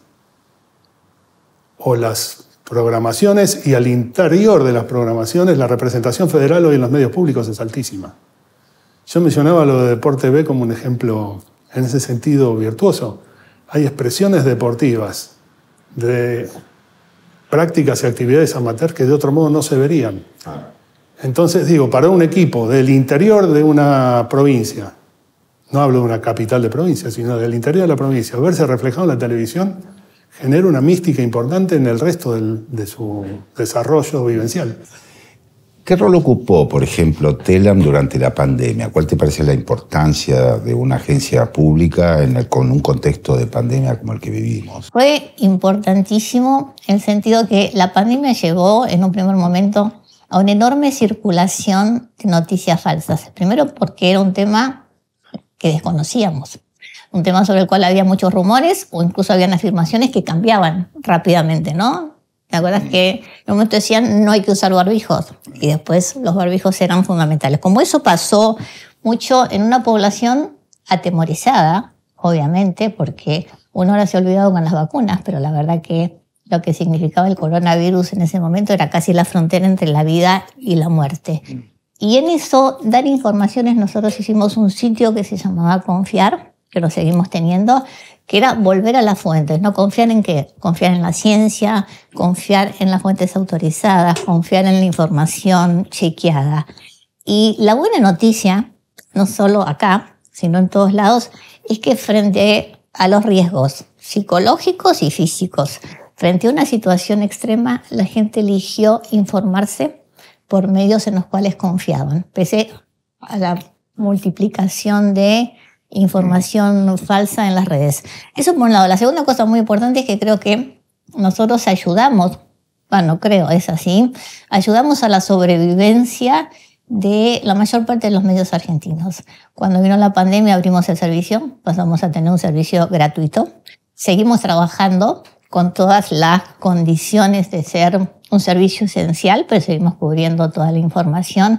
Speaker 1: o las programaciones y al interior de las programaciones, la representación federal hoy en los medios públicos es altísima. Yo mencionaba lo de Deporte B como un ejemplo en ese sentido virtuoso. Hay expresiones deportivas de prácticas y actividades amateur que de otro modo no se verían. Entonces, digo, para un equipo del interior de una provincia, no hablo de una capital de provincia, sino del interior de la provincia, verse reflejado en la televisión genera una mística importante en el resto de su desarrollo vivencial.
Speaker 12: ¿Qué rol ocupó, por ejemplo, TELAM durante la pandemia? ¿Cuál te parece la importancia de una agencia pública con un contexto de pandemia como el que vivimos?
Speaker 3: Fue importantísimo en el sentido que la pandemia llevó en un primer momento a una enorme circulación de noticias falsas. Primero porque era un tema que desconocíamos, un tema sobre el cual había muchos rumores o incluso habían afirmaciones que cambiaban rápidamente, ¿no? ¿Te acuerdas que en un momento decían no hay que usar barbijos? Y después los barbijos eran fundamentales. Como eso pasó mucho en una población atemorizada, obviamente, porque uno ahora se ha olvidado con las vacunas, pero la verdad que lo que significaba el coronavirus en ese momento era casi la frontera entre la vida y la muerte. Y en eso, dar informaciones, nosotros hicimos un sitio que se llamaba Confiar, que lo seguimos teniendo, que era volver a las fuentes, ¿no? ¿Confiar en qué? Confiar en la ciencia, confiar en las fuentes autorizadas, confiar en la información chequeada. Y la buena noticia, no solo acá, sino en todos lados, es que frente a los riesgos psicológicos y físicos, frente a una situación extrema, la gente eligió informarse por medios en los cuales confiaban, pese a la multiplicación de información falsa en las redes. Eso por un lado. La segunda cosa muy importante es que creo que nosotros ayudamos, bueno, creo, es así, ayudamos a la sobrevivencia de la mayor parte de los medios argentinos. Cuando vino la pandemia abrimos el servicio, pasamos a tener un servicio gratuito. Seguimos trabajando con todas las condiciones de ser un servicio esencial, pero seguimos cubriendo toda la información.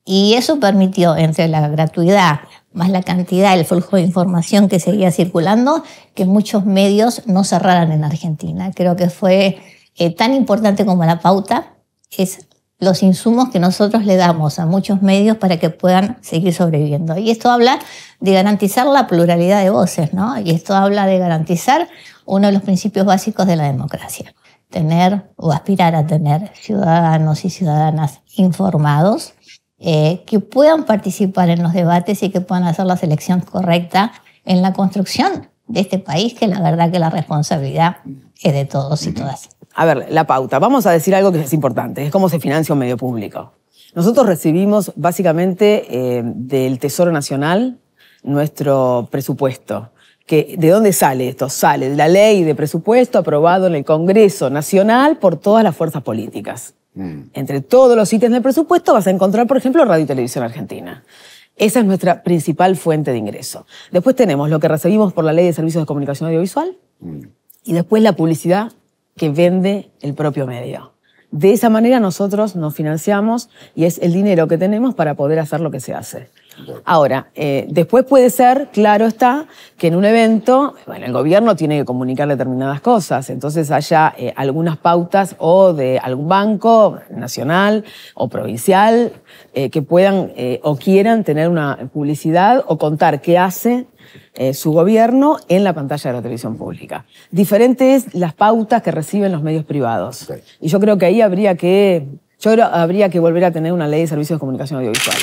Speaker 3: Y eso permitió, entre la gratuidad más la cantidad, el flujo de información que seguía circulando, que muchos medios no cerraran en Argentina. Creo que fue tan importante como la pauta, es los insumos que nosotros le damos a muchos medios para que puedan seguir sobreviviendo. Y esto habla de garantizar la pluralidad de voces, ¿no? Y esto habla de garantizar uno de los principios básicos de la democracia. Tener o aspirar a tener ciudadanos y ciudadanas informados, que puedan participar en los debates y que puedan hacer la selección correcta en la construcción de este país, que la verdad que la responsabilidad es de todos y todas.
Speaker 8: A ver, la pauta. Vamos a decir algo que es importante, es cómo se financia un medio público. Nosotros recibimos básicamente del Tesoro Nacional nuestro presupuesto. ¿De dónde sale esto? Sale de la ley de presupuesto aprobado en el Congreso Nacional por todas las fuerzas políticas. Entre todos los ítems del presupuesto vas a encontrar, por ejemplo, Radio y Televisión Argentina. Esa es nuestra principal fuente de ingreso. Después tenemos lo que recibimos por la Ley de Servicios de Comunicación Audiovisual y después la publicidad que vende el propio medio. De esa manera nosotros nos financiamos y es el dinero que tenemos para poder hacer lo que se hace. Ahora, después puede ser, claro está, que en un evento, bueno, el gobierno tiene que comunicar determinadas cosas, entonces haya algunas pautas o de algún banco nacional o provincial que puedan o quieran tener una publicidad o contar qué hace su gobierno en la pantalla de la televisión pública. Diferente es las pautas que reciben los medios privados. Sí. Y yo creo que ahí habría que volver a tener una ley de servicios de comunicación audiovisual.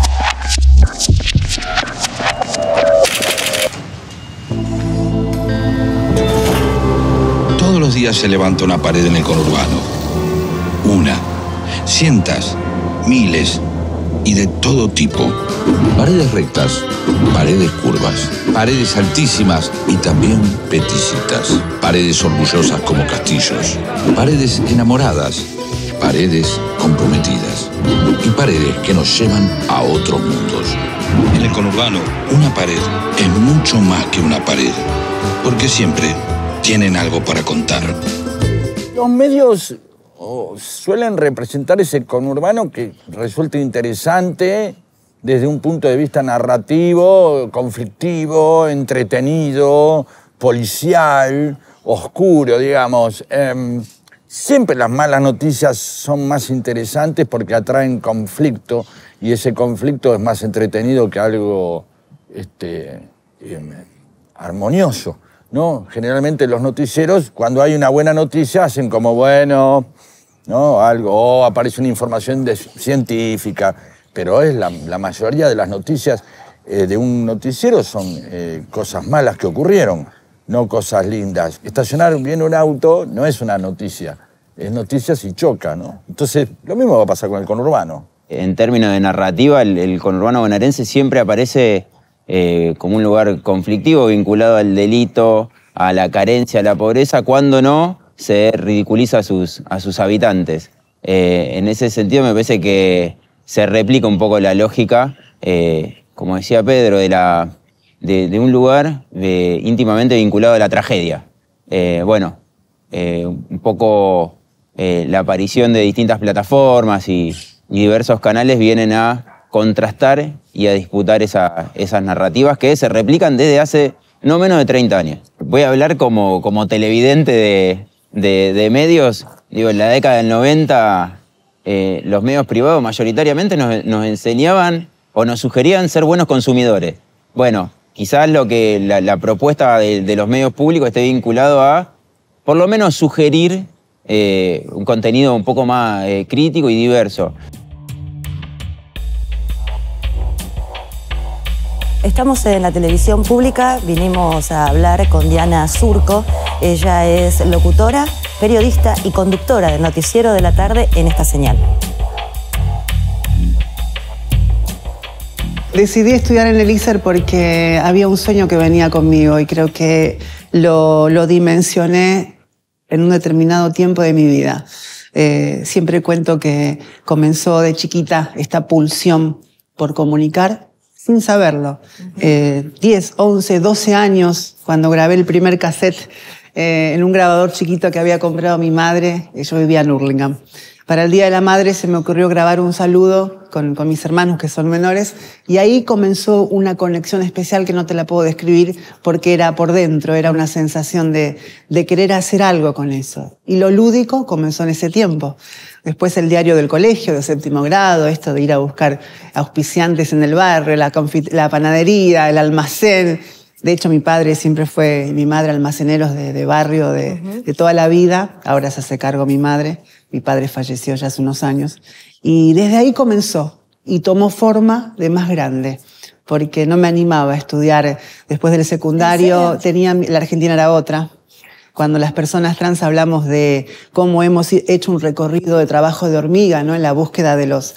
Speaker 19: Todos los días se levanta una pared en el conurbano. Una, cientos, miles y de todo tipo. Paredes rectas, paredes curvas, paredes altísimas y también peticitas. Paredes orgullosas como castillos, paredes enamoradas, paredes comprometidas y paredes que nos llevan a otros mundos. En el conurbano, una pared es mucho más que una pared, porque siempre tienen algo para contar.
Speaker 6: Los medios suelen representar ese conurbano que resulta interesante desde un punto de vista narrativo, conflictivo, entretenido, policial, oscuro, digamos. Siempre las malas noticias son más interesantes porque atraen conflicto y ese conflicto es más entretenido que algo armonioso, ¿no? Generalmente los noticieros, cuando hay una buena noticia, hacen como bueno, ¿no? Algo, aparece una información científica, pero es la mayoría de las noticias de un noticiero son cosas malas que ocurrieron, no cosas lindas. Estacionar bien un auto no es una noticia, es noticia si choca, ¿no? Entonces, lo mismo va a pasar con el conurbano.
Speaker 18: En términos de narrativa, el conurbano bonaerense siempre aparece como un lugar conflictivo, vinculado al delito, a la carencia, a la pobreza, cuando no se ridiculiza a sus habitantes. En ese sentido me parece que se replica un poco la lógica, como decía Pedro, de un lugar íntimamente vinculado a la tragedia. Un poco la aparición de distintas plataformas y diversos canales vienen a contrastar y a disputar esas narrativas que se replican desde hace no menos de 30 años. Voy a hablar como televidente de medios. Digo, en la década del 90 los medios privados mayoritariamente nos enseñaban o nos sugerían ser buenos consumidores. Bueno, quizás la propuesta de los medios públicos esté vinculado a, por lo menos, sugerir un contenido un poco más crítico y diverso.
Speaker 11: Estamos en la televisión pública, vinimos a hablar con Diana Surco. Ella es locutora, periodista y conductora del noticiero de la tarde en esta señal.
Speaker 10: Decidí estudiar en el ISER porque había un sueño que venía conmigo y creo que lo dimensioné en un determinado tiempo de mi vida. Siempre cuento que comenzó de chiquita esta pulsión por comunicar sin saberlo. 10, 11, 12 años, cuando grabé el primer cassette en un grabador chiquito que había comprado mi madre. Yo vivía en Hurlingham. Para el Día de la Madre se me ocurrió grabar un saludo con mis hermanos que son menores y ahí comenzó una conexión especial que no te la puedo describir porque era por dentro, era una sensación de querer hacer algo con eso. Y lo lúdico comenzó en ese tiempo. Después el diario del colegio de 7º grado, esto de ir a buscar auspiciantes en el barrio, la panadería, el almacén. De hecho, mi padre siempre fue, mi madre, almaceneros de barrio de toda la vida. Ahora se hace cargo mi madre. Mi padre falleció ya hace unos años. Y desde ahí comenzó y tomó forma de más grande. Porque no me animaba a estudiar después del secundario. La Argentina era otra. Cuando las personas trans hablamos de cómo hemos hecho un recorrido de trabajo de hormiga, ¿no? En la búsqueda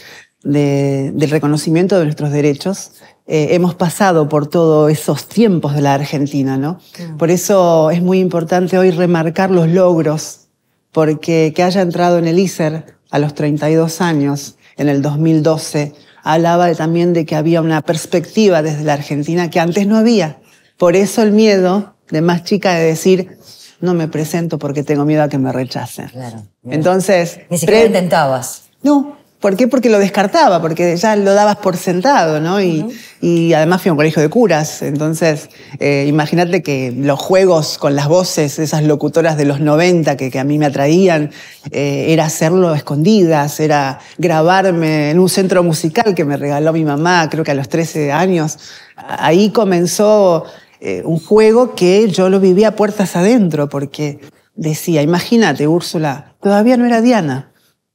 Speaker 10: del reconocimiento de nuestros derechos. Hemos pasado por todos esos tiempos de la Argentina, ¿no? Por eso es muy importante hoy remarcar los logros, porque que haya entrado en el ISER a los 32 años, en el 2012, hablaba también de que había una perspectiva desde la Argentina que antes no había. Por eso el miedo de más chica de decir, no me presento porque tengo miedo a que me rechacen.
Speaker 11: Claro.
Speaker 10: Entonces...
Speaker 11: Ni siquiera intentabas.
Speaker 10: No. ¿Por qué? Porque lo descartaba, porque ya lo dabas por sentado, ¿no? Y además fui a un colegio de curas, entonces imagínate que los juegos con las voces, esas locutoras de los 90 que a mí me atraían, era hacerlo a escondidas, era grabarme en un centro musical que me regaló mi mamá, creo que a los 13 años. Ahí comenzó un juego que yo lo vivía puertas adentro, porque decía, imagínate, Úrsula, todavía no era Diana.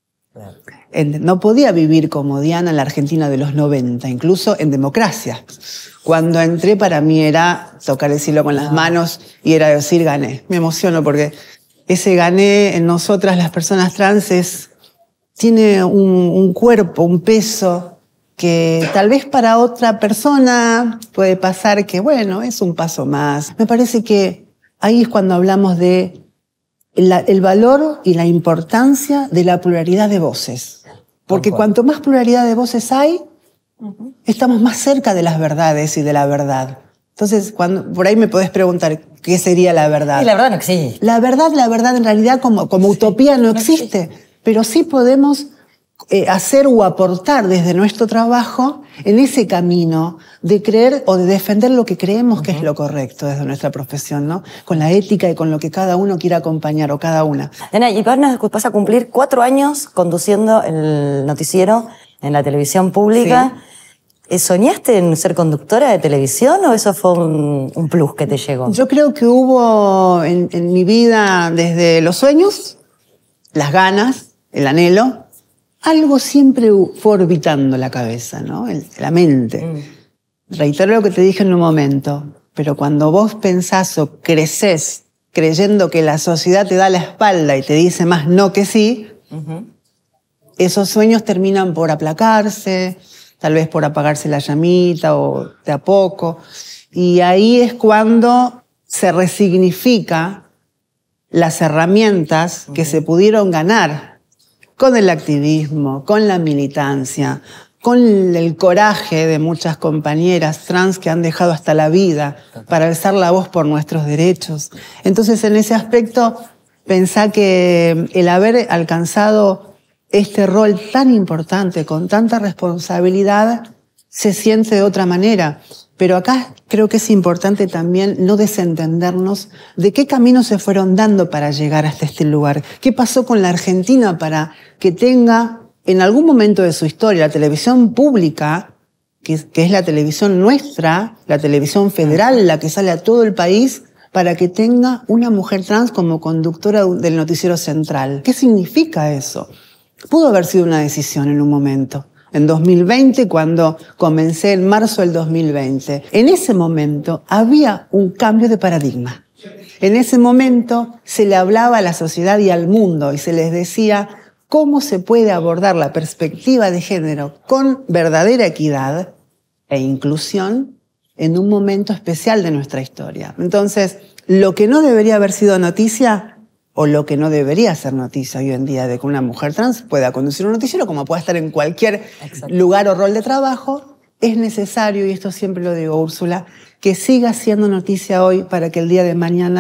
Speaker 10: No podía vivir como Diana en la Argentina de los 90, incluso en democracia. Cuando entré para mí era tocar el cielo con las manos y era decir gané. Me emociono porque ese gané en nosotras las personas trans tiene un cuerpo, un peso que tal vez para otra persona puede pasar que bueno, es un paso más. Me parece que ahí es cuando hablamos de el valor y la importancia de la pluralidad de voces. Porque cuanto más pluralidad de voces hay, estamos más cerca de las verdades y de la verdad. Entonces, por ahí me podés preguntar, ¿qué sería la verdad?
Speaker 11: Y la verdad no existe.
Speaker 10: La verdad en realidad como utopía no existe. Pero sí podemos hacer o aportar desde nuestro trabajo en ese camino de creer o de defender lo que creemos que es lo correcto desde nuestra profesión, ¿no? Con la ética y con lo que cada uno quiera acompañar o cada una.
Speaker 11: Diana, y vas a cumplir 4 años conduciendo el noticiero en la televisión pública. Sí. ¿Soñaste en ser conductora de televisión o eso fue un plus que te llegó?
Speaker 10: Yo creo que hubo en mi vida desde los sueños, las ganas, el anhelo, algo siempre fue orbitando la cabeza, ¿no? La mente. Reitero lo que te dije en un momento, pero cuando vos pensás o creces creyendo que la sociedad te da la espalda y te dice más no que sí, esos sueños terminan por aplacarse, tal vez por apagarse la llamita o de a poco. Y ahí es cuando se resignifica las herramientas que se pudieron ganar con el activismo, con la militancia, con el coraje de muchas compañeras trans que han dejado hasta la vida para alzar la voz por nuestros derechos. Entonces, en ese aspecto, pensá que el haber alcanzado este rol tan importante, con tanta responsabilidad, se siente de otra manera. Pero acá creo que es importante también no desentendernos de qué caminos se fueron dando para llegar hasta este lugar. ¿Qué pasó con la Argentina para que tenga en algún momento de su historia la televisión pública, que es la televisión nuestra, la televisión federal, la que sale a todo el país, para que tenga una mujer trans como conductora del noticiero central? ¿Qué significa eso? Pudo haber sido una decisión en un momento. En 2020, cuando comencé en marzo del 2020, en ese momento había un cambio de paradigma. En ese momento se le hablaba a la sociedad y al mundo y se les decía cómo se puede abordar la perspectiva de género con verdadera equidad e inclusión en un momento especial de nuestra historia. Entonces, lo que no debería haber sido noticia, o lo que no debería ser noticia hoy en día, de que una mujer trans pueda conducir un noticiero, como pueda estar en cualquier lugar o rol de trabajo, es necesario, y esto siempre lo digo, Úrsula, que siga siendo noticia hoy para que el día de mañana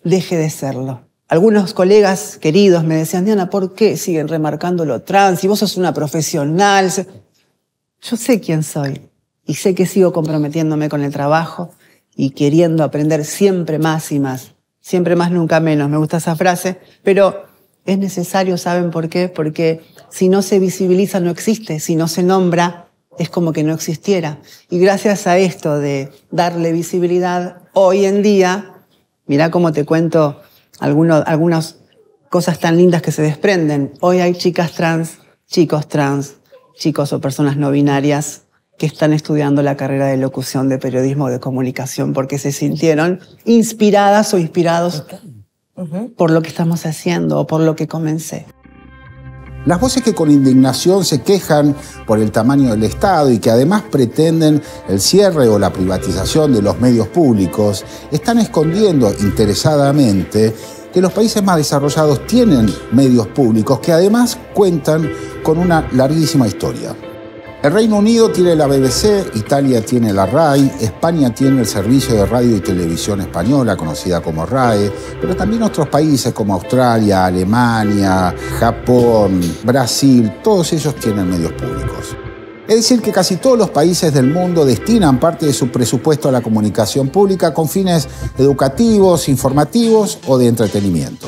Speaker 10: deje de serlo. Algunos colegas queridos me decían, Diana, ¿por qué siguen remarcando lo trans? Si vos sos una profesional. Yo sé quién soy y sé que sigo comprometiéndome con el trabajo y queriendo aprender siempre más y más. Siempre más, nunca menos. Me gusta esa frase, pero es necesario, ¿saben por qué? Porque si no se visibiliza, no existe. Si no se nombra, es como que no existiera. Y gracias a esto de darle visibilidad, hoy en día, mirá cómo te cuento algunas cosas tan lindas que se desprenden. Hoy hay chicas trans, chicos o personas no binarias que están estudiando la carrera de locución, de periodismo, de comunicación, porque se sintieron inspiradas o inspirados por lo que estamos haciendo o por lo que comencé.
Speaker 12: Las voces que con indignación se quejan por el tamaño del Estado y que además pretenden el cierre o la privatización de los medios públicos están escondiendo interesadamente que los países más desarrollados tienen medios públicos que además cuentan con una larguísima historia. El Reino Unido tiene la BBC, Italia tiene la RAI, España tiene el Servicio de Radio y Televisión Española, conocida como RAE, pero también otros países como Australia, Alemania, Japón, Brasil, todos ellos tienen medios públicos. Es decir, que casi todos los países del mundo destinan parte de su presupuesto a la comunicación pública con fines educativos, informativos o de entretenimiento.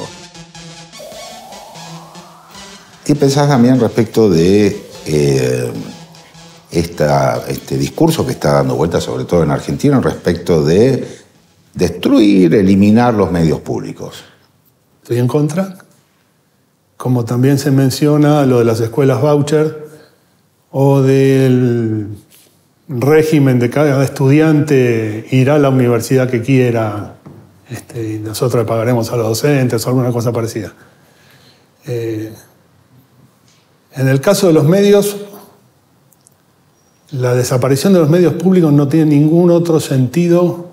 Speaker 13: ¿Qué pensás también respecto de este discurso que está dando vuelta, sobre todo en Argentina, respecto de destruir, eliminar los medios públicos?
Speaker 1: Estoy en contra. Como también se menciona lo de las escuelas voucher o del régimen de cada estudiante irá a la universidad que quiera y nosotros le pagaremos a los docentes o alguna cosa parecida. En el caso de los medios, la desaparición de los medios públicos no tiene ningún otro sentido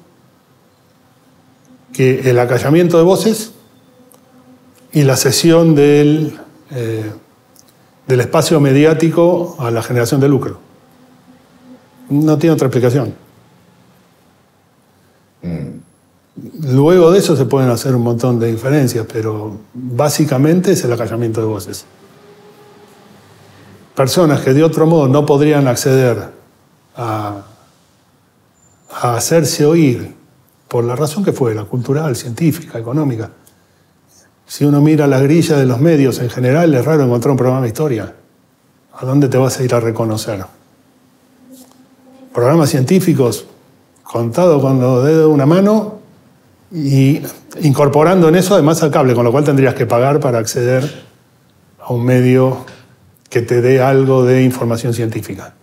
Speaker 1: que el acallamiento de voces y la cesión del espacio mediático a la generación de lucro. No tiene otra explicación. Luego de eso se pueden hacer un montón de diferencias, pero básicamente es el acallamiento de voces. Personas que de otro modo no podrían acceder a hacerse oír por la razón que fuera, cultural, científica, económica. Si uno mira las grillas de los medios en general, es raro encontrar un programa de historia. ¿A dónde te vas a ir a reconocer? Programas científicos contados con los dedos de una mano y incorporando en eso además al cable, con lo cual tendrías que pagar para acceder a un medio que te dé algo de información científica.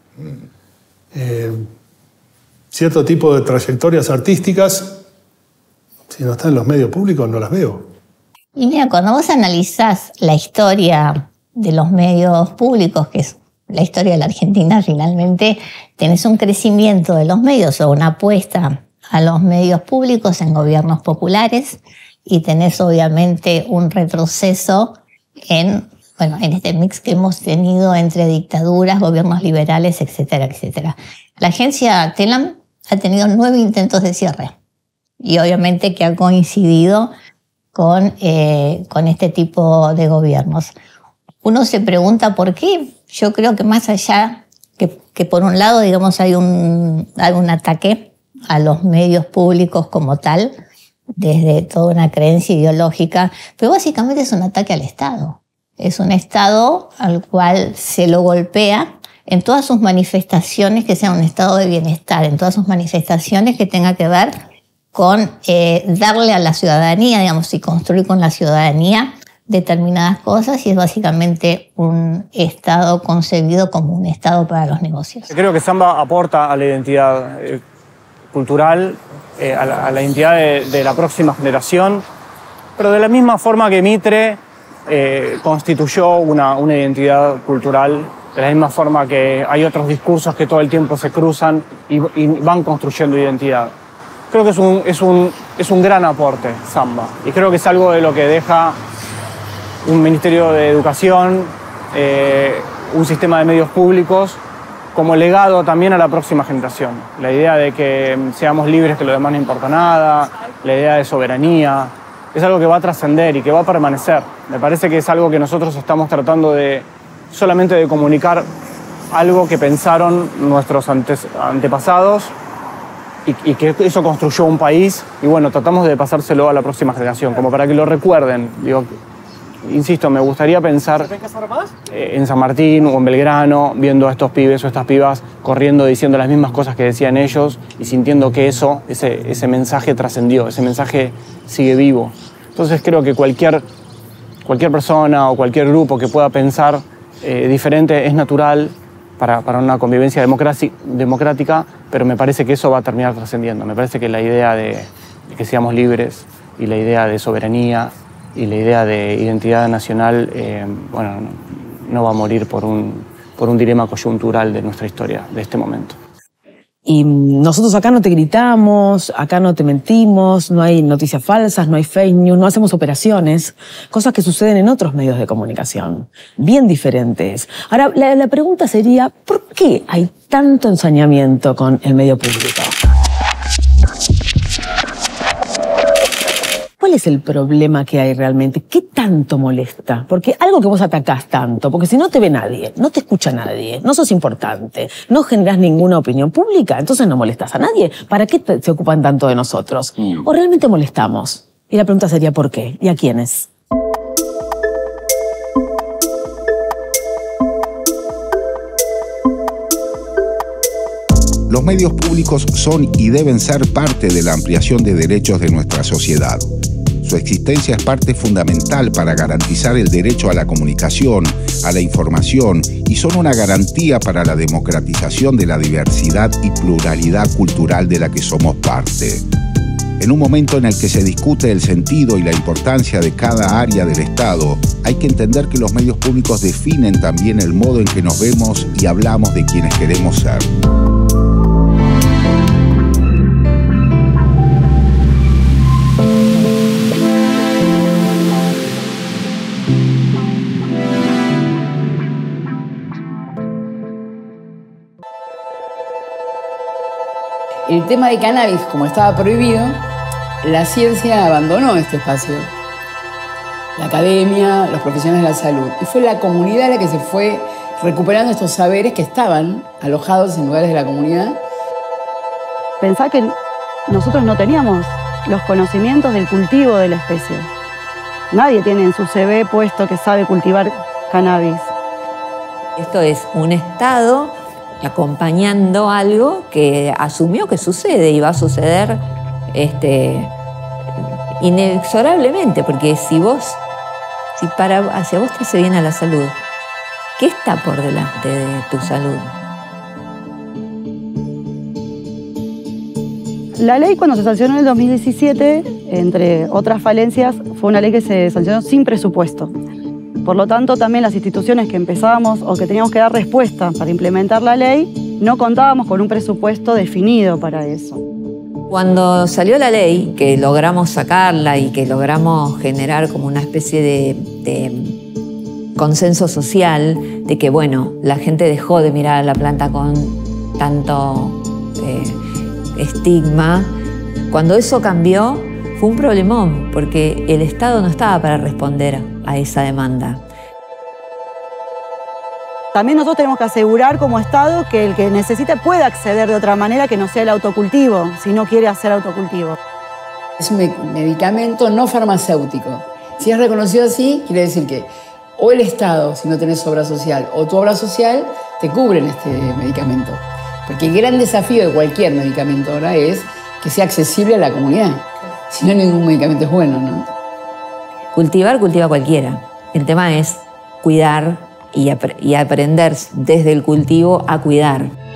Speaker 1: Cierto tipo de trayectorias artísticas, si no están en los medios públicos, no las veo.
Speaker 3: Y mira, cuando vos analizás la historia de los medios públicos, que es la historia de la Argentina, finalmente tenés un crecimiento de los medios o una apuesta a los medios públicos en gobiernos populares y tenés obviamente un retroceso en este mix que hemos tenido entre dictaduras, gobiernos liberales, etcétera, etcétera. La agencia TELAM ha tenido 9 intentos de cierre y obviamente que ha coincidido con este tipo de gobiernos. Uno se pregunta por qué. Yo creo que más allá que por un lado, digamos, hay un ataque a los medios públicos como tal, desde toda una creencia ideológica, pero básicamente es un ataque al Estado. Es un Estado al cual se lo golpea en todas sus manifestaciones que sea un estado de bienestar, en todas sus manifestaciones que tenga que ver con darle a la ciudadanía, digamos, y construir con la ciudadanía determinadas cosas, y es básicamente un Estado concebido como un Estado para los negocios.
Speaker 7: Creo que Samba aporta a la identidad cultural, a la identidad de la próxima generación, pero de la misma forma que Mitre constituyó una identidad cultural, de la misma forma que hay otros discursos que todo el tiempo se cruzan y van construyendo identidad. Creo que es un gran aporte Samba, y creo que es algo de lo que deja un Ministerio de Educación, un sistema de medios públicos como legado también a la próxima generación. La idea de que seamos libres, que lo demás no importa nada, la idea de soberanía, es algo que va a trascender y que va a permanecer. Me parece que es algo que nosotros estamos tratando de solamente de comunicar algo que pensaron nuestros antepasados y que eso construyó un país. Y bueno, tratamos de pasárselo a la próxima generación, como para que lo recuerden. Digo, insisto, me gustaría pensar en San Martín o en Belgrano, viendo a estos pibes o estas pibas corriendo, diciendo las mismas cosas que decían ellos y sintiendo que ese mensaje trascendió, ese mensaje sigue vivo. Entonces creo que cualquier persona o cualquier grupo que pueda pensar diferente es natural para una convivencia democrática, pero me parece que eso va a terminar trascendiendo. Me parece que la idea de que seamos libres y la idea de soberanía y la idea de identidad nacional, bueno, no va a morir por un dilema coyuntural de nuestra historia, de este momento.
Speaker 8: Y nosotros acá no te gritamos, acá no te mentimos, no hay noticias falsas, no hay fake news, no hacemos operaciones, cosas que suceden en otros medios de comunicación, bien diferentes. Ahora, la pregunta sería, ¿por qué hay tanto ensañamiento con el medio público? ¿Cuál es el problema que hay realmente? ¿Qué tanto molesta? Porque algo que vos atacás tanto, porque si no te ve nadie, no te escucha nadie, no sos importante, no generás ninguna opinión pública, entonces no molestás a nadie. ¿Para qué se ocupan tanto de nosotros? ¿O realmente molestamos? Y la pregunta sería ¿por qué? ¿Y a quiénes?
Speaker 13: Los medios públicos son y deben ser parte de la ampliación de derechos de nuestra sociedad. Su existencia es parte fundamental para garantizar el derecho a la comunicación, a la información y son una garantía para la democratización de la diversidad y pluralidad cultural de la que somos parte. En un momento en el que se discute el sentido y la importancia de cada área del Estado, hay que entender que los medios públicos definen también el modo en que nos vemos y hablamos de quienes queremos ser.
Speaker 20: El tema de cannabis, como estaba prohibido, la ciencia abandonó este espacio. La academia, los profesionales de la salud. Y fue la comunidad la que se fue recuperando estos saberes que estaban alojados en lugares de la comunidad.
Speaker 21: Pensá que nosotros no teníamos los conocimientos del cultivo de la especie. Nadie tiene en su CV puesto que sabe cultivar cannabis.
Speaker 22: Esto es un Estado acompañando algo que asumió que sucede y va a suceder inexorablemente, porque si hacia vos te hace bien a la salud, ¿qué está por delante de tu salud?
Speaker 21: La ley, cuando se sancionó en el 2017, entre otras falencias, fue una ley que se sancionó sin presupuesto. Por lo tanto, también las instituciones que empezábamos o que teníamos que dar respuesta para implementar la ley, no contábamos con un presupuesto definido para eso.
Speaker 22: Cuando salió la ley, que logramos sacarla y que logramos generar como una especie de consenso social, de que, bueno, la gente dejó de mirar a la planta con tanto estigma, cuando eso cambió, fue un problemón, porque el Estado no estaba para responder a esa demanda.
Speaker 21: También nosotros tenemos que asegurar como Estado que el que necesita pueda acceder de otra manera que no sea el autocultivo, si no quiere hacer autocultivo.
Speaker 20: Es un medicamento no farmacéutico. Si es reconocido así, quiere decir que o el Estado, si no tenés obra social, o tu obra social, te cubren este medicamento. Porque el gran desafío de cualquier medicamento ahora es que sea accesible a la comunidad. Si no, ningún medicamento es bueno, ¿no?
Speaker 22: Cultivar, cultiva cualquiera. El tema es cuidar y aprender desde el cultivo a cuidar.